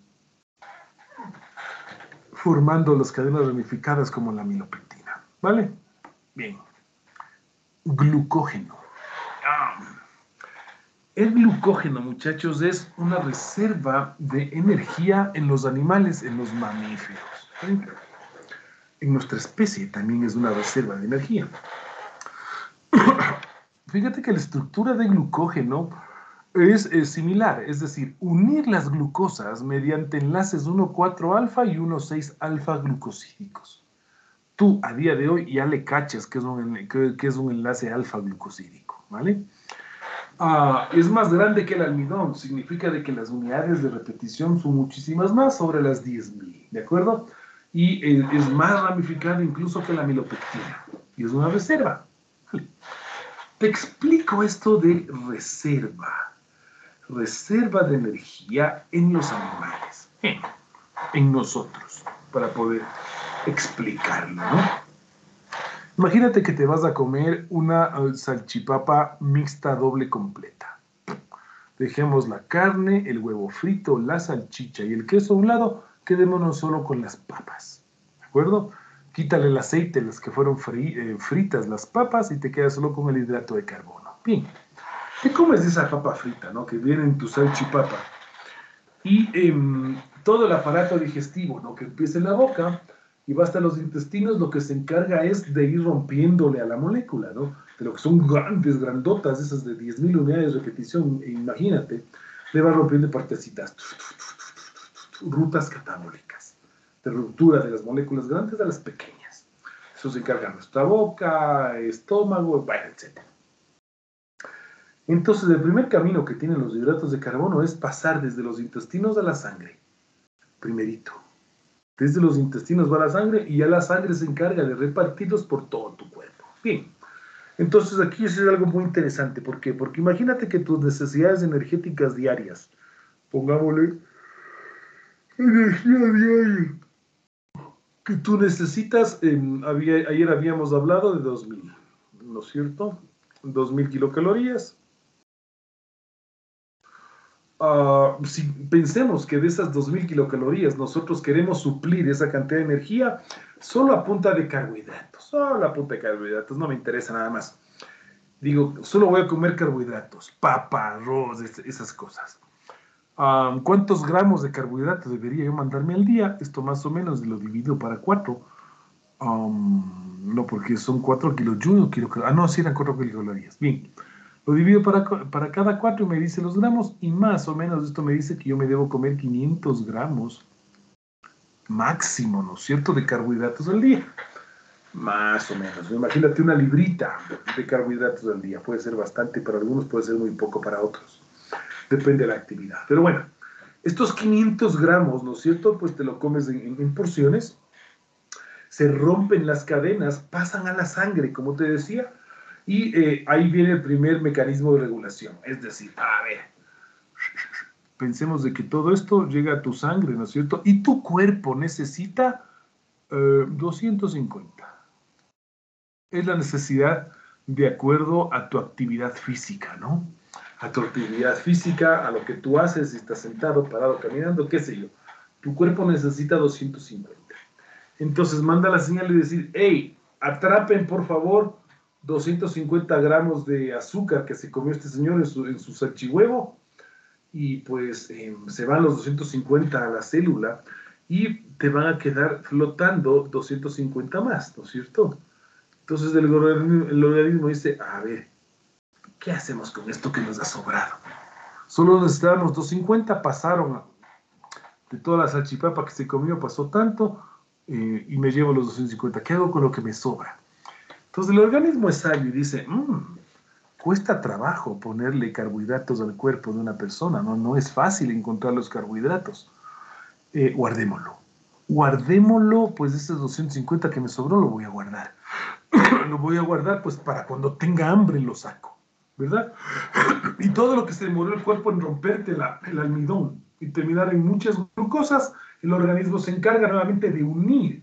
formando las cadenas ramificadas como la amilopectina, ¿vale? Bien. Glucógeno. Ah. El glucógeno, muchachos, es una reserva de energía en los animales, en los mamíferos. ¿Sí? En nuestra especie también es una reserva de energía. Fíjate que la estructura de glucógeno es, es similar, es decir, unir las glucosas mediante enlaces uno cuatro alfa y uno seis alfa glucosídicos. Tú, a día de hoy, ya le cachas que es un, que, que es un enlace alfa glucosídico, ¿vale? Ah, es más grande que el almidón, significa de que las unidades de repetición son muchísimas más, sobre las diez mil, ¿de acuerdo? Y es, es más ramificado incluso que la amilopectina, y es una reserva. Te explico esto de reserva, reserva de energía en los animales, en nosotros, para poder explicarlo, ¿no? Imagínate que te vas a comer una salchipapa mixta doble completa. Dejemos la carne, el huevo frito, la salchicha y el queso a un lado, quedémonos solo con las papas, ¿de acuerdo? Quítale el aceite, las que fueron fri eh, fritas las papas y te quedas solo con el hidrato de carbono. Bien, ¿qué comes de esa papa frita, no? Que viene en tu salchipapa. Y eh, todo el aparato digestivo, ¿no? Que empieza en la boca y va hasta los intestinos, lo que se encarga es de ir rompiéndole a la molécula, ¿no? De lo que son grandes, grandotas, esas de diez mil unidades de repetición, imagínate, le va rompiendo en partecitas, rutas catabólicas, de ruptura de las moléculas grandes a las pequeñas. Eso se encarga nuestra boca, estómago, bueno, etcétera. Entonces, el primer camino que tienen los hidratos de carbono es pasar desde los intestinos a la sangre, primerito. Desde los intestinos va la sangre y ya la sangre se encarga de repartirlos por todo tu cuerpo. Bien, entonces aquí es algo muy interesante. ¿Por qué? Porque imagínate que tus necesidades energéticas diarias, pongámosle energía diaria, que tú necesitas, eh, había, ayer habíamos hablado de dos mil, ¿no es cierto? dos mil kilocalorías. Uh, si pensemos que de esas dos mil kilocalorías nosotros queremos suplir esa cantidad de energía solo a punta de carbohidratos, solo a punta de carbohidratos, no me interesa nada más. Digo, solo voy a comer carbohidratos, papa, arroz, esas cosas. Um, ¿Cuántos gramos de carbohidratos debería yo mandarme al día? Esto más o menos lo divido para cuatro. Um, no, porque son cuatro kilojoules, kilo, ah, no, sí eran cuatro kilocalorías. Bien. Lo divido para, para cada cuatro y me dice los gramos y más o menos esto me dice que yo me debo comer quinientos gramos máximo, ¿no es cierto?, de carbohidratos al día. Más o menos. Imagínate una librita de carbohidratos al día. Puede ser bastante para algunos, puede ser muy poco para otros. Depende de la actividad. Pero bueno, estos quinientos gramos, ¿no es cierto?, pues te lo comes en, en, en porciones. Se rompen las cadenas, pasan a la sangre, como te decía. Y eh, ahí viene el primer mecanismo de regulación. Es decir, a ver, pensemos de que todo esto llega a tu sangre, ¿no es cierto? Y tu cuerpo necesita eh, doscientos cincuenta. Es la necesidad de acuerdo a tu actividad física, ¿no? a tu actividad física, a lo que tú haces, si estás sentado, parado, caminando, qué sé yo. Tu cuerpo necesita doscientos cincuenta. Entonces manda la señal y decir, hey, atrapen por favor doscientos cincuenta gramos de azúcar que se comió este señor en su, en su salchihuevo, y pues eh, se van los doscientos cincuenta a la célula y te van a quedar flotando doscientos cincuenta más, ¿no es cierto? Entonces el organismo, el organismo dice, a ver, ¿qué hacemos con esto que nos ha sobrado? Solo necesitábamos doscientos cincuenta, pasaron de toda la salchipapa que se comió, pasó tanto, eh, y me llevo los doscientos cincuenta. ¿Qué hago con lo que me sobra? Entonces el organismo es sabio y dice, mmm, cuesta trabajo ponerle carbohidratos al cuerpo de una persona, no, no es fácil encontrar los carbohidratos. Eh, guardémoslo. Guardémoslo, pues esos doscientos cincuenta que me sobró lo voy a guardar. Lo voy a guardar pues para cuando tenga hambre lo saco, ¿verdad? Y todo lo que se demoró el cuerpo en romperte la, el almidón y terminar en muchas glucosas, el organismo se encarga nuevamente de unir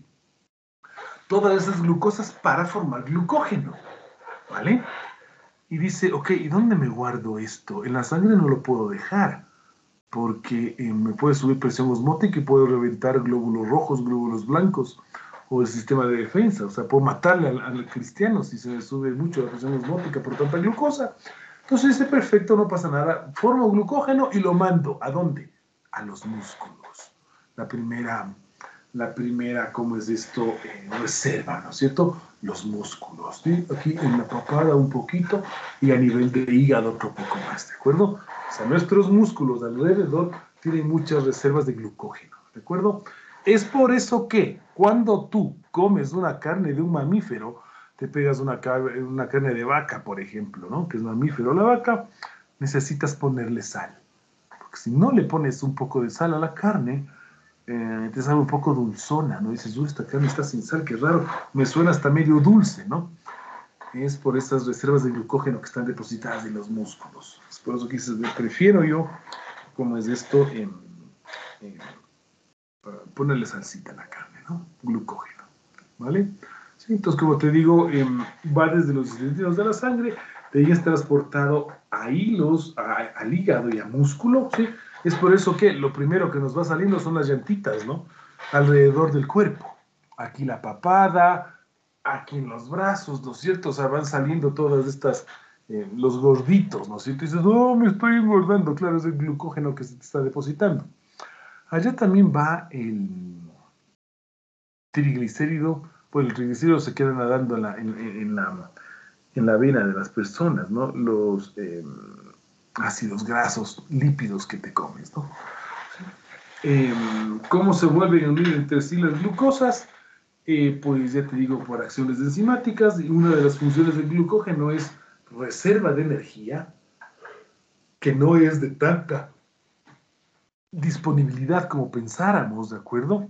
todas esas glucosas para formar glucógeno, ¿vale? Y dice, ok, ¿y dónde me guardo esto? En la sangre no lo puedo dejar, porque eh, me puede subir presión osmótica y puedo reventar glóbulos rojos, glóbulos blancos, o el sistema de defensa. O sea, puedo matarle al, al cristiano si se le sube mucho la presión osmótica por tanta glucosa. Entonces dice, perfecto, no pasa nada, formo glucógeno y lo mando. ¿A dónde? A los músculos. La primera, la primera, ¿cómo es esto? Eh, reserva, ¿no es cierto? Los músculos, ¿sí? Aquí en la papada un poquito y a nivel de hígado otro poco más, ¿de acuerdo? O sea, nuestros músculos alrededor tienen muchas reservas de glucógeno, ¿de acuerdo? Es por eso que cuando tú comes una carne de un mamífero, te pegas una, una carne de vaca, por ejemplo, ¿no? Que es mamífero la vaca, necesitas ponerle sal. Porque si no le pones un poco de sal a la carne, eh, te sabe un poco dulzona, ¿no? Dices, uy, esta carne está sin sal, qué raro, me suena hasta medio dulce, ¿no? Es por esas reservas de glucógeno que están depositadas en los músculos. Es por eso que dices, prefiero yo, como es esto, en, en, ponerle salsita a la carne, ¿no? Glucógeno, ¿vale? Sí, entonces, como te digo, eh, va desde los intestinos de la sangre, de ahí es transportado a hilos, a, al hígado y a músculo, ¿sí? Es por eso que lo primero que nos va saliendo son las llantitas, ¿no? Alrededor del cuerpo. Aquí la papada, aquí en los brazos, ¿no es cierto? O sea, van saliendo todas estas, eh, los gorditos, ¿no es cierto? Y dices, no, me estoy engordando. Claro, es el glucógeno que se te está depositando. Allá también va el triglicérido, pues el triglicérido se queda nadando en la, en, en la, en la vena de las personas, ¿no? Los eh, ácidos grasos, lípidos que te comes, ¿no? Eh, ¿Cómo se vuelven a unir entre sí las glucosas? Eh, pues ya te digo, por acciones enzimáticas, y una de las funciones del glucógeno es reserva de energía, que no es de tanta disponibilidad como pensáramos, ¿de acuerdo?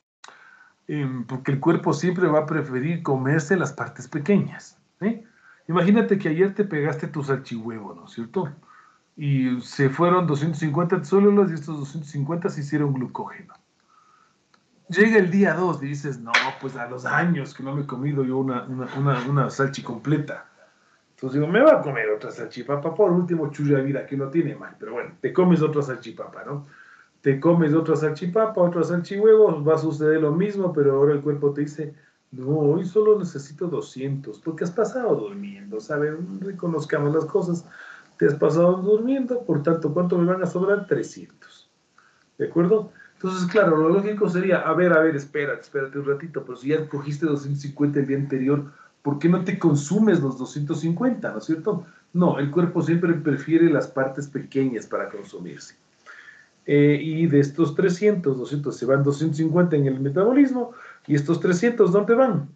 Eh, porque el cuerpo siempre va a preferir comerse las partes pequeñas, ¿eh? Imagínate que ayer te pegaste tu salchihuevo, ¿no es cierto? Y se fueron doscientas cincuenta células y estos doscientos cincuenta se hicieron glucógeno. Llega el día dos y dices, no, pues a los años que no me he comido yo una, una, una, una salchi completa. Entonces digo, me va a comer otra salchipapa, por último chulla vida, que no tiene mal, pero bueno, te comes otra salchipapa, ¿no? Te comes otra salchipapa, otra salchihuevos, va a suceder lo mismo, pero ahora el cuerpo te dice, no, hoy solo necesito doscientos, porque has pasado durmiendo, ¿sabes? Reconozcamos las cosas, te has pasado durmiendo, por tanto, ¿cuánto me van a sobrar? trescientos, ¿de acuerdo? Entonces, claro, lo lógico sería, a ver, a ver, espérate, espérate un ratito, pero si ya cogiste doscientos cincuenta el día anterior, ¿por qué no te consumes los doscientos cincuenta, ¿no es cierto? No, el cuerpo siempre prefiere las partes pequeñas para consumirse. Eh, y de estos trescientos, doscientos, se van doscientos cincuenta en el metabolismo, y estos trescientos, ¿dónde van?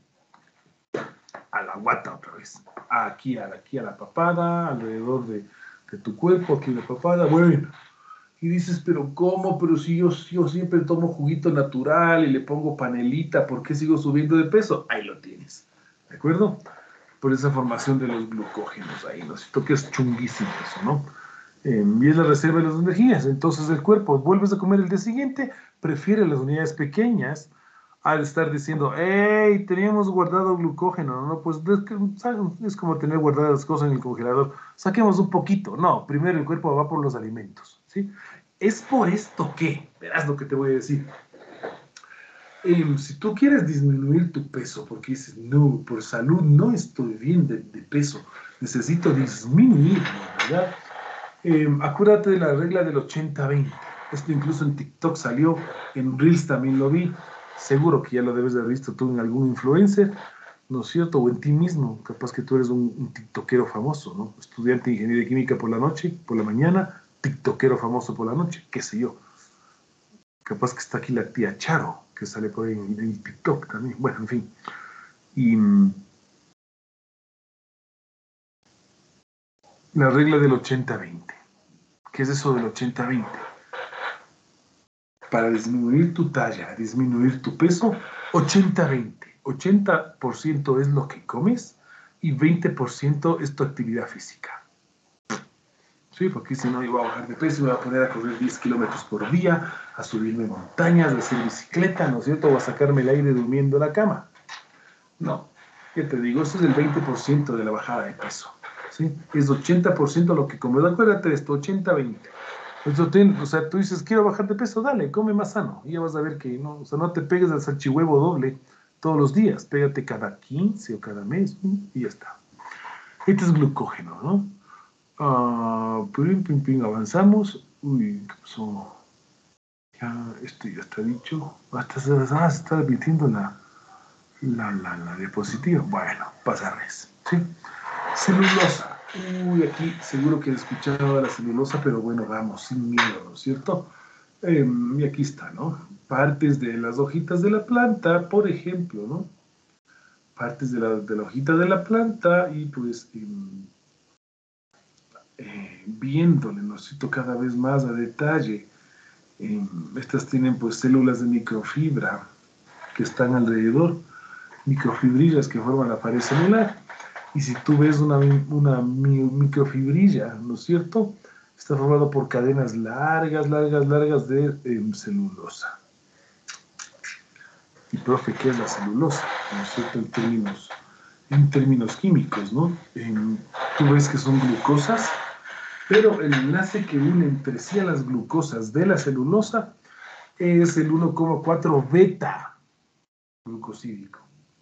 A la guata otra vez. Aquí a la, aquí a la papada, alrededor de, de tu cuerpo, aquí la papada, bueno. Y dices, pero ¿cómo? Pero si yo, yo siempre tomo juguito natural y le pongo panelita, ¿por qué sigo subiendo de peso? Ahí lo tienes, ¿de acuerdo? Por esa formación de los glucógenos ahí, ¿no? Siento que es chunguísimo eso, ¿no? Eh, y es la reserva de las energías. Entonces el cuerpo, vuelves a comer el día siguiente, prefiere las unidades pequeñas al estar diciendo, hey, teníamos guardado glucógeno, ¿no? Pues es, que, es como tener guardadas las cosas en el congelador. Saquemos un poquito. No, primero el cuerpo va por los alimentos, ¿sí? Es por esto que, verás lo que te voy a decir. Eh, si tú quieres disminuir tu peso, porque dices, no, por salud no estoy bien de, de peso, necesito disminuirlo, ¿verdad? Eh, acuérdate de la regla del ochenta veinte. Esto incluso en TikTok salió, en Reels también lo vi. Seguro que ya lo debes de haber visto tú en algún influencer, ¿no es cierto? O en ti mismo, capaz que tú eres un, un tiktokero famoso, ¿no? Estudiante de ingeniería química por la noche, por la mañana, tiktokero famoso por la noche, qué sé yo. Capaz que está aquí la tía Charo, que sale por ahí en, en TikTok también. Bueno, en fin. Y mm, la regla del ochenta veinte. ¿Qué es eso del ochenta veinte? Para disminuir tu talla, disminuir tu peso, ochenta veinte. ochenta por ciento es lo que comes y veinte por ciento es tu actividad física. Sí, porque si no, yo voy a bajar de peso, me voy a poner a correr diez kilómetros por día, a subirme montañas, a hacer bicicleta, ¿no es cierto? O a sacarme el aire durmiendo en la cama. No, ¿qué te digo? Eso es el veinte por ciento de la bajada de peso. ¿Sí? Es ochenta por ciento lo que comes. Acuérdate de esto, ochenta veinte. O sea, tú dices, quiero bajar de peso, dale, come más sano. Y ya vas a ver que no, o sea, no te pegues al salchihuevo doble todos los días. Pégate cada quince o cada mes y ya está. Este es glucógeno, ¿no? Uh, pim, pim, pim, avanzamos. Uy, ¿qué pasó? Ya, esto ya está dicho. Hasta se, ah, se está repitiendo la, la, la, la diapositiva. Bueno, pasa res. ¿Sí? Celulosa. Uy, aquí seguro que he escuchado de la celulosa, pero bueno, vamos, sin miedo, ¿no es cierto? Eh, y aquí está, ¿no? Partes de las hojitas de la planta, por ejemplo, ¿no? Partes de la, de la hojita de la planta y pues eh, eh, viéndole, ¿no es cierto? Cada vez más a detalle. Eh, estas tienen pues células de microfibra que están alrededor, microfibrillas que forman la pared celular. Y si tú ves una, una microfibrilla, ¿no es cierto? Está formado por cadenas largas, largas, largas de eh, celulosa. Y, profe, ¿qué es la celulosa? ¿No es cierto? En términos, en términos químicos, ¿no? En, tú ves que son glucosas, pero el enlace que une entre sí a las glucosas de la celulosa es el uno coma cuatro beta glucosídico.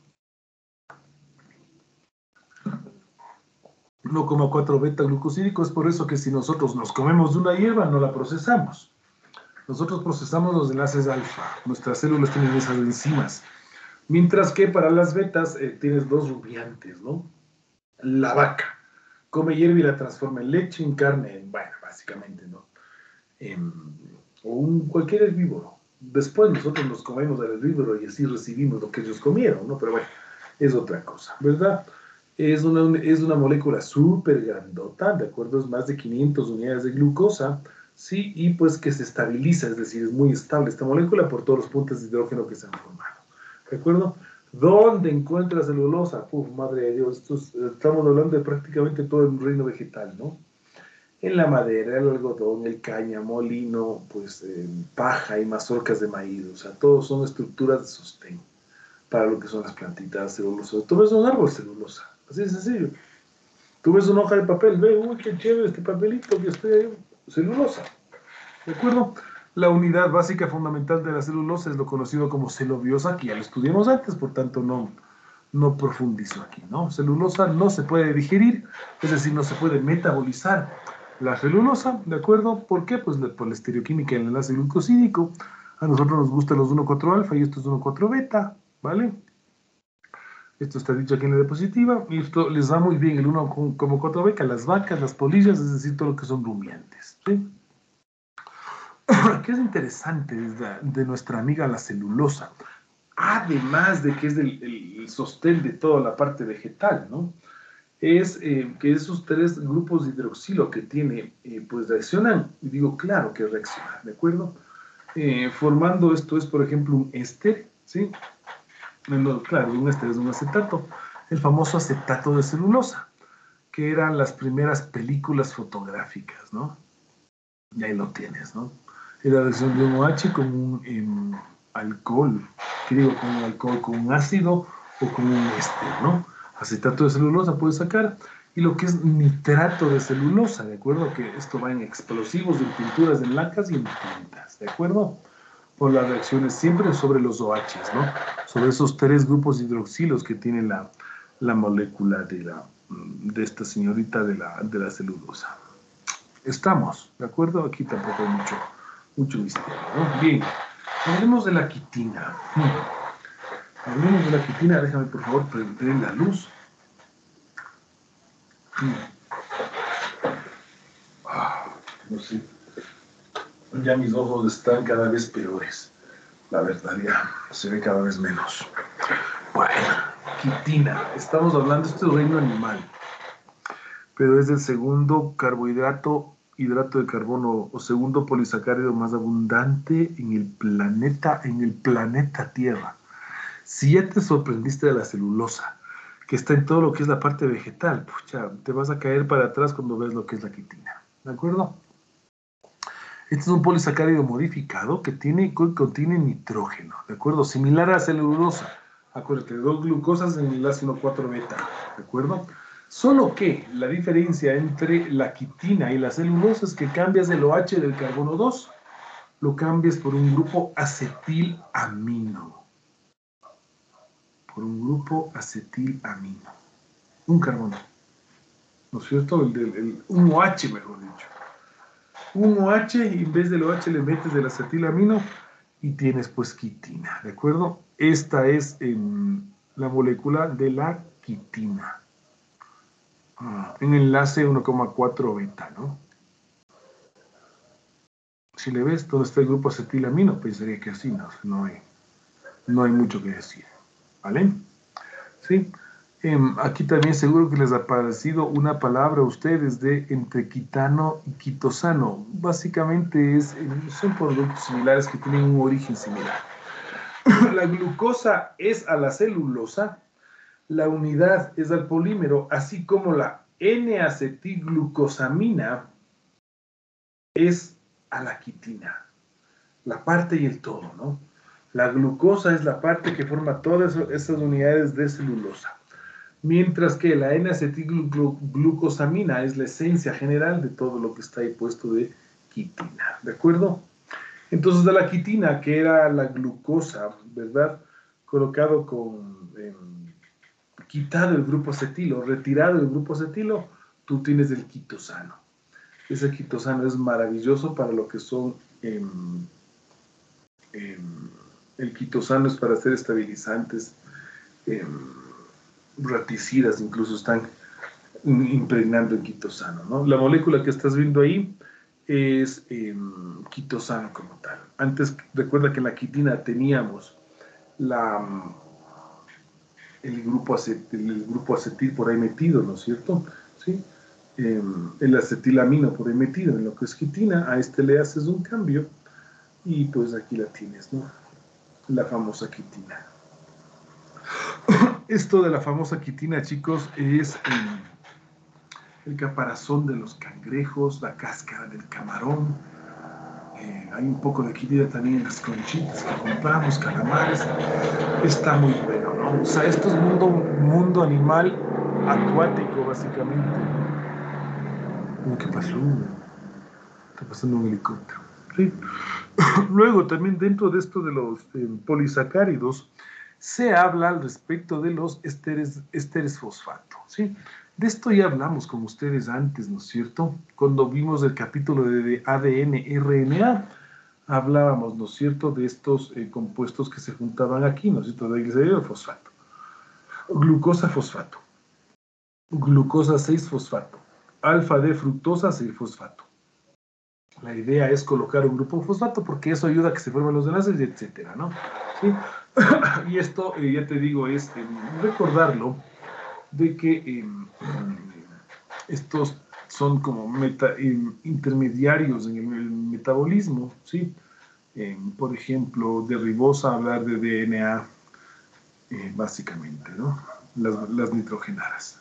uno coma cuatro beta glucosídico, es por eso que si nosotros nos comemos de una hierba no la procesamos. Nosotros procesamos los enlaces alfa, nuestras células tienen esas enzimas. Mientras que para las betas eh, tienes dos rumiantes, ¿no? La vaca come hierba y la transforma en leche, en carne, en, bueno, básicamente, ¿no? En, o un, cualquier herbívoro. Después nosotros nos comemos al herbívoro y así recibimos lo que ellos comieron, ¿no? Pero bueno, es otra cosa, ¿verdad? Es una, es una molécula súper grandota, ¿de acuerdo? Es más de quinientas unidades de glucosa, ¿sí? Y pues que se estabiliza, es decir, es muy estable esta molécula por todos los puntos de hidrógeno que se han formado, ¿de acuerdo? ¿Dónde encuentra celulosa? Uf, madre de Dios, esto es, estamos hablando de prácticamente todo el reino vegetal, ¿no? En la madera, el algodón, el cáñamo, lino, pues eh, paja y mazorcas de maíz, o sea, todos son estructuras de sostén para lo que son las plantitas celulosas. Tú ves un árbol celulosa, así de sencillo. Tú ves una hoja de papel, ve, uy, qué chévere este papelito que estoy ahí, celulosa. ¿De acuerdo? La unidad básica fundamental de la celulosa es lo conocido como celobiosa, que ya lo estudiamos antes, por tanto no, no profundizo aquí, ¿no? Celulosa no se puede digerir, es decir, no se puede metabolizar la celulosa, ¿de acuerdo? ¿Por qué? Pues por la estereoquímica del enlace glucosídico. A nosotros nos gustan los uno cuatro alfa y esto es uno cuatro beta, ¿vale? Esto está dicho aquí en la diapositiva, y esto les da muy bien el uno coma cuatro beta, las vacas, las polillas, es decir, todo lo que son rumiantes, ¿sí? ¿Qué es interesante de, de nuestra amiga la celulosa? Además de que es el, el sostén de toda la parte vegetal, ¿no? Es eh, que esos tres grupos de hidroxilo que tiene, eh, pues reaccionan, y digo, claro que reaccionan, ¿de acuerdo? Eh, formando esto es, por ejemplo, un éster, ¿sí? No, claro, un éster es un acetato, el famoso acetato de celulosa, que eran las primeras películas fotográficas, ¿no? Y ahí lo tienes, ¿no? Era la reacción de un OH con un eh, alcohol que digo, con un alcohol, con un ácido o con un éster, ¿no? Acetato de celulosa puedes sacar, y lo que es nitrato de celulosa, ¿de acuerdo? Que esto va en explosivos, en pinturas, en lacas y en tintas, ¿de acuerdo? Por las reacciones siempre sobre los OHs, ¿no? Sobre esos tres grupos hidroxilos que tiene la, la molécula de, la, de esta señorita de la, de la celulosa. Estamos, ¿de acuerdo? Aquí tampoco hay mucho, mucho misterio, ¿no? Bien, hablemos de la quitina. Hmm. Hablemos de la quitina, déjame por favor prender la luz. Hmm. Ah, no sé. Ya mis ojos están cada vez peores. La verdad, ya se ve cada vez menos. Bueno, quitina. Estamos hablando, esto es reino animal. Pero es el segundo carbohidrato, hidrato de carbono, o segundo polisacárido más abundante en el planeta, en el planeta Tierra. Si ya te sorprendiste de la celulosa, que está en todo lo que es la parte vegetal, pucha, te vas a caer para atrás cuando ves lo que es la quitina. ¿De acuerdo? Este es un polisacárido modificado que tiene, contiene nitrógeno, ¿de acuerdo? Similar a la celulosa. Acuérdate, dos glucosas en el enlace uno cuatro beta, ¿de acuerdo? Solo que la diferencia entre la quitina y la celulosa es que cambias el OH del carbono dos, lo cambias por un grupo acetilamino. Por un grupo acetilamino. Un carbono. ¿No es cierto? El, el, el, un OH, mejor dicho. Un OH y en vez del OH le metes el acetilamino y tienes pues quitina, ¿de acuerdo? Esta es eh, la molécula de la quitina. Ah, en enlace uno coma cuatro beta, ¿no? Si le ves dónde está el grupo acetilamino, pensaría que así, no, no hay, no hay mucho que decir, ¿vale? Sí. Eh, aquí también seguro que les ha parecido una palabra a ustedes de entre quitano y quitosano. Básicamente es, son productos similares que tienen un origen similar. La glucosa es a la celulosa, la unidad es al polímero, así como la N-acetilglucosamina es a la quitina. La parte y el todo, ¿no? La glucosa es la parte que forma todas esas unidades de celulosa. Mientras que la N-acetilglucosamina es la esencia general de todo lo que está ahí puesto de quitina, ¿de acuerdo? Entonces de la quitina, que era la glucosa, ¿verdad? Colocado con, eh, quitado el grupo acetilo, retirado el grupo acetilo, tú tienes el quitosano. Ese quitosano es maravilloso para lo que son, eh, eh, el quitosano es para hacer estabilizantes, eh, raticidas incluso están impregnando en quitosano, ¿no? La molécula que estás viendo ahí es eh, quitosano como tal. Antes, recuerda que en la quitina teníamos la, el, grupo acetil, el grupo acetil por ahí metido, ¿no es cierto? ¿Sí? Eh, el acetilamino por ahí metido en lo que es quitina, a este le haces un cambio y pues aquí la tienes, ¿no? La famosa quitina. Esto de la famosa quitina, chicos, es eh, el caparazón de los cangrejos, la cáscara del camarón. Eh, hay un poco de quitina también en las conchitas que compramos, calamares. Está muy bueno, ¿no? O sea, esto es mundo, mundo animal acuático, básicamente. ¿Qué pasó? Está pasando un helicóptero. ¿Sí? Luego, también dentro de esto de los eh, polisacáridos, se habla al respecto de los esteres, esteres fosfato, ¿sí? De esto ya hablamos con ustedes antes, ¿no es cierto? Cuando vimos el capítulo de A D N R N A, hablábamos, ¿no es cierto?, de estos eh, compuestos que se juntaban aquí, ¿no es cierto?, de glicerilo fosfato, glucosa fosfato, glucosa seis fosfato, alfa D fructosa seis fosfato. La idea es colocar un grupo fosfato porque eso ayuda a que se formen los enlaces, etcétera, ¿no? ¿Sí? Y esto, eh, ya te digo, es eh, recordarlo de que eh, estos son como meta, eh, intermediarios en el, el metabolismo, ¿sí? Eh, por ejemplo, de ribosa hablar de D N A, eh, básicamente, ¿no? Las, las nitrogenadas.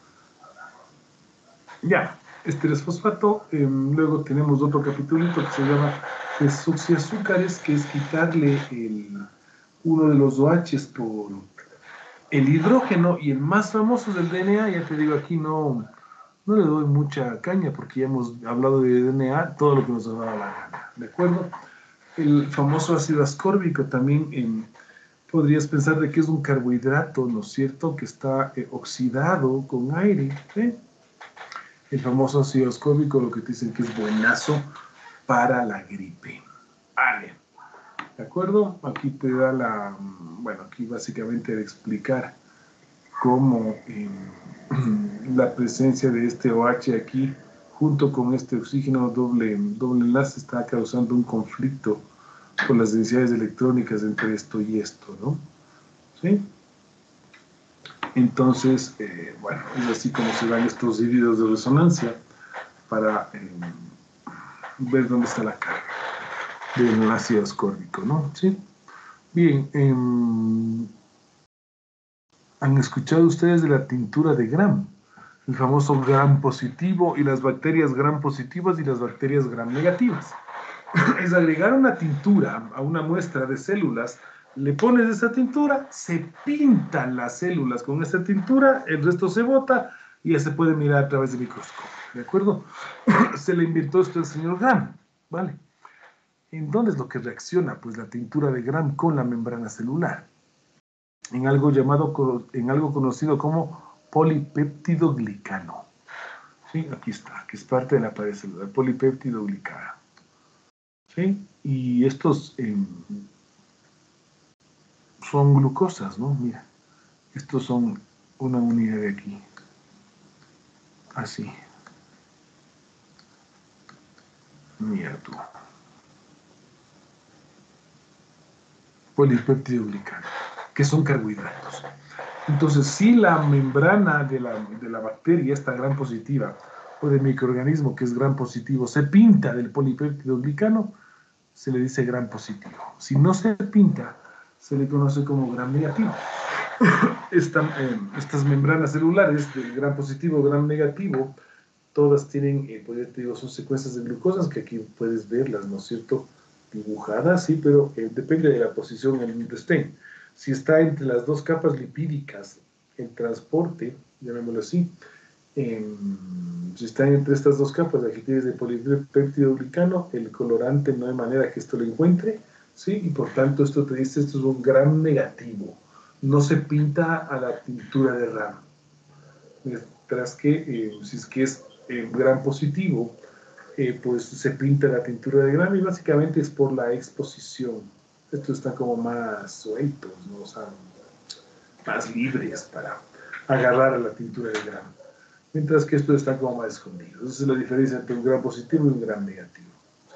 Ya. Esteresfosfato, eh, luego tenemos otro capitulito que se llama desoxiazúcares, que es quitarle el, uno de los OHs por el hidrógeno, y el más famoso del D N A, ya te digo, aquí no, no le doy mucha caña porque ya hemos hablado de D N A, todo lo que nos ha dado la gana, ¿de acuerdo? El famoso ácido ascórbico también eh, podrías pensar de que es un carbohidrato, ¿no es cierto?, que está eh, oxidado con aire, ¿eh? El famoso ácido ascórbico, lo que te dicen que es buenazo para la gripe. Vale. ¿De acuerdo? Aquí te da la... Bueno, aquí básicamente de explicar cómo eh, la presencia de este OH aquí, junto con este oxígeno doble, doble enlace, está causando un conflicto por las densidades electrónicas entre esto y esto, ¿no? ¿Sí? Entonces, eh, bueno, es así como se dan estos híbridos de resonancia para eh, ver dónde está la carga del ácido ascórbico, ¿no? ¿Sí? Bien, eh, ¿han escuchado ustedes de la tintura de Gram? El famoso Gram positivo y las bacterias Gram positivas y las bacterias Gram negativas. Es agregar una tintura a una muestra de células, le pones esa tintura, se pintan las células con esa tintura, el resto se bota y ya se puede mirar a través del microscopio, ¿de acuerdo? Se le inventó esto el señor Gram, ¿vale? ¿En dónde es lo que reacciona? Pues la tintura de Gram con la membrana celular, en algo llamado, en algo conocido como polipéptidoglicano. ¿Sí? Aquí está, que es parte de la pared celular, polipéptidoglicano. ¿Sí? Y estos eh, son glucosas, ¿no? Mira, estos son una unidad de aquí. Así. Mira tú. Polipéptidoglicano, que son carbohidratos. Entonces, si la membrana de la, de la bacteria, esta Gram positiva, o del microorganismo que es Gram positivo, se pinta del polipéptidoglicano, se le dice Gram positivo. Si no se pinta, se le conoce como Gram negativo. Esta, eh, estas membranas celulares del Gram positivo o Gram negativo, todas tienen, eh, pues ya te digo, son secuencias de glucosas que aquí puedes verlas, ¿no es cierto?, dibujadas, sí, pero eh, depende de la posición en donde estén. Si está entre las dos capas lipídicas, el transporte, llamémoslo así, eh, si está entre estas dos capas, aquí tienes el polipéptidoglicano, el colorante no hay manera que esto lo encuentre, ¿sí? Y por tanto esto te dice, esto es un Gram negativo, no se pinta a la tintura de Gram. Mientras que, eh, si es que es eh, Gram positivo, eh, pues se pinta la tintura de Gram y básicamente es por la exposición. Estos están como más sueltos, ¿no? O sea, más libres para agarrar a la tintura de Gram. Mientras que estos están como más escondidos. Esa es la diferencia entre un Gram positivo y un Gram negativo. ¿Sí?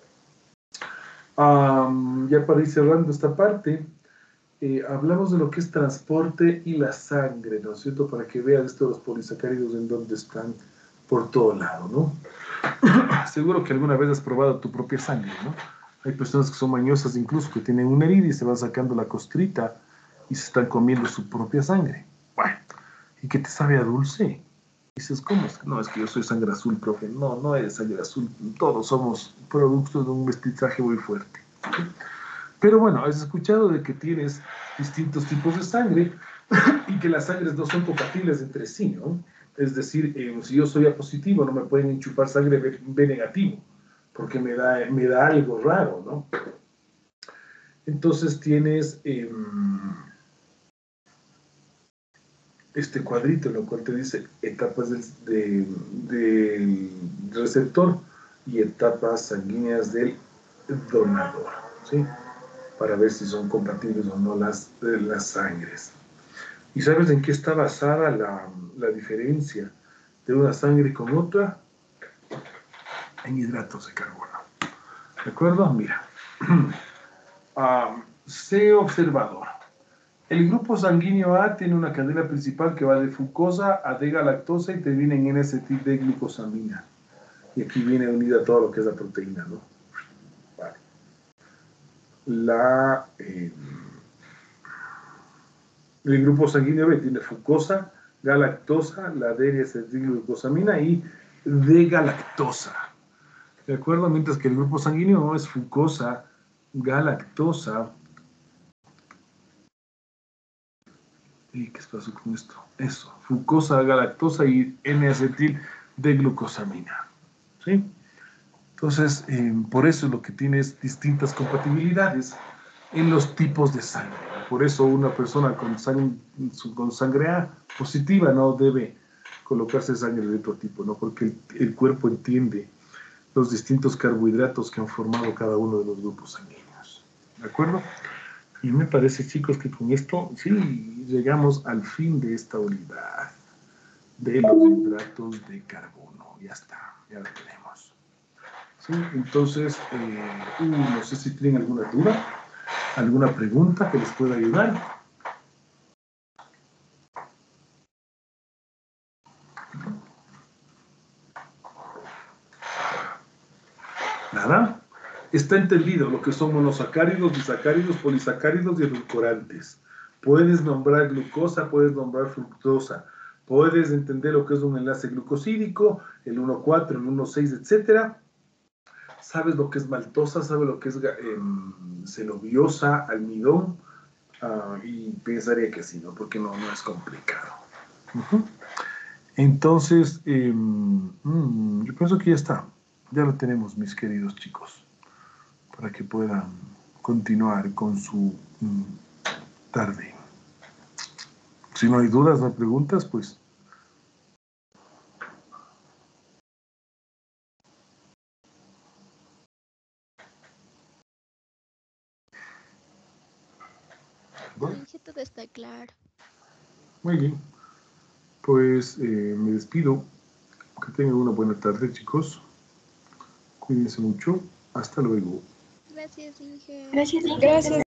Um, ya para ir cerrando esta parte, eh, hablamos de lo que es transporte y la sangre, ¿no es cierto? Para que veas esto de los polisacáridos en donde están por todo lado, ¿no? Seguro que alguna vez has probado tu propia sangre, ¿no? Hay personas que son mañosas incluso, que tienen una herida y se van sacando la costrita y se están comiendo su propia sangre. Bueno, ¿y qué te sabe a dulce? Dices, ¿cómo? No, es que yo soy sangre azul, profe. No, no es sangre azul. Todos somos productos de un mestizaje muy fuerte. ¿Sí? Pero bueno, has escuchado de que tienes distintos tipos de sangre y que las sangres no son compatibles entre sí, ¿no? Es decir, eh, si yo soy A positivo, no me pueden enchufar sangre B, B negativo, porque me da, me da algo raro, ¿no? Entonces tienes eh, este cuadrito, lo cual te dice etapas del, de, del receptor y etapas sanguíneas del donador, ¿sí? Para ver si son compatibles o no las, las sangres. ¿Y sabes en qué está basada la, la diferencia de una sangre con otra? En hidratos de carbono. ¿De acuerdo? Mira. um, sé observador. El grupo sanguíneo A tiene una cadena principal que va de fucosa a D-galactosa y termina en N-acetil-D-glucosamina. Y aquí viene unida todo lo que es la proteína, ¿no? Vale. La... Eh, El grupo sanguíneo B tiene fucosa, galactosa, la D-acetilglucosamina y D-galactosa. ¿De acuerdo? Mientras que el grupo sanguíneo es fucosa, galactosa, ¿Y qué pasó con esto? Eso, fructosa, galactosa y N-acetil de glucosamina. ¿Sí? Entonces, eh, por eso lo que tiene es distintas compatibilidades en los tipos de sangre. Por eso una persona con sangre, con sangre A positiva no debe colocarse sangre de otro tipo, ¿no? Porque el, el cuerpo entiende los distintos carbohidratos que han formado cada uno de los grupos sanguíneos. ¿De acuerdo? Y me parece, chicos, que con esto sí llegamos al fin de esta unidad de los hidratos de carbono. Ya está, ya lo tenemos. ¿Sí? Entonces, eh, uh, no sé si tienen alguna duda, alguna pregunta que les pueda ayudar. Nada. Está entendido lo que son monosacáridos, disacáridos, polisacáridos y edulcorantes. Puedes nombrar glucosa, puedes nombrar fructosa, puedes entender lo que es un enlace glucosídico, el uno cuatro, el uno seis, etcétera. Sabes lo que es maltosa, sabes lo que es eh, celobiosa, almidón, uh, y pensaría que sí, ¿no? Porque no, no es complicado. Uh-huh. Entonces, eh, mm, yo pienso que ya está. Ya lo tenemos, mis queridos chicos, para que puedan continuar con su mm, tarde. Si no hay dudas, no hay preguntas, pues... Bueno. Todo está claro. Muy bien. Pues eh, me despido. Que tengan una buena tarde, chicos. Cuídense mucho. Hasta luego. Gracias, Inge. Gracias, Inge. Gracias.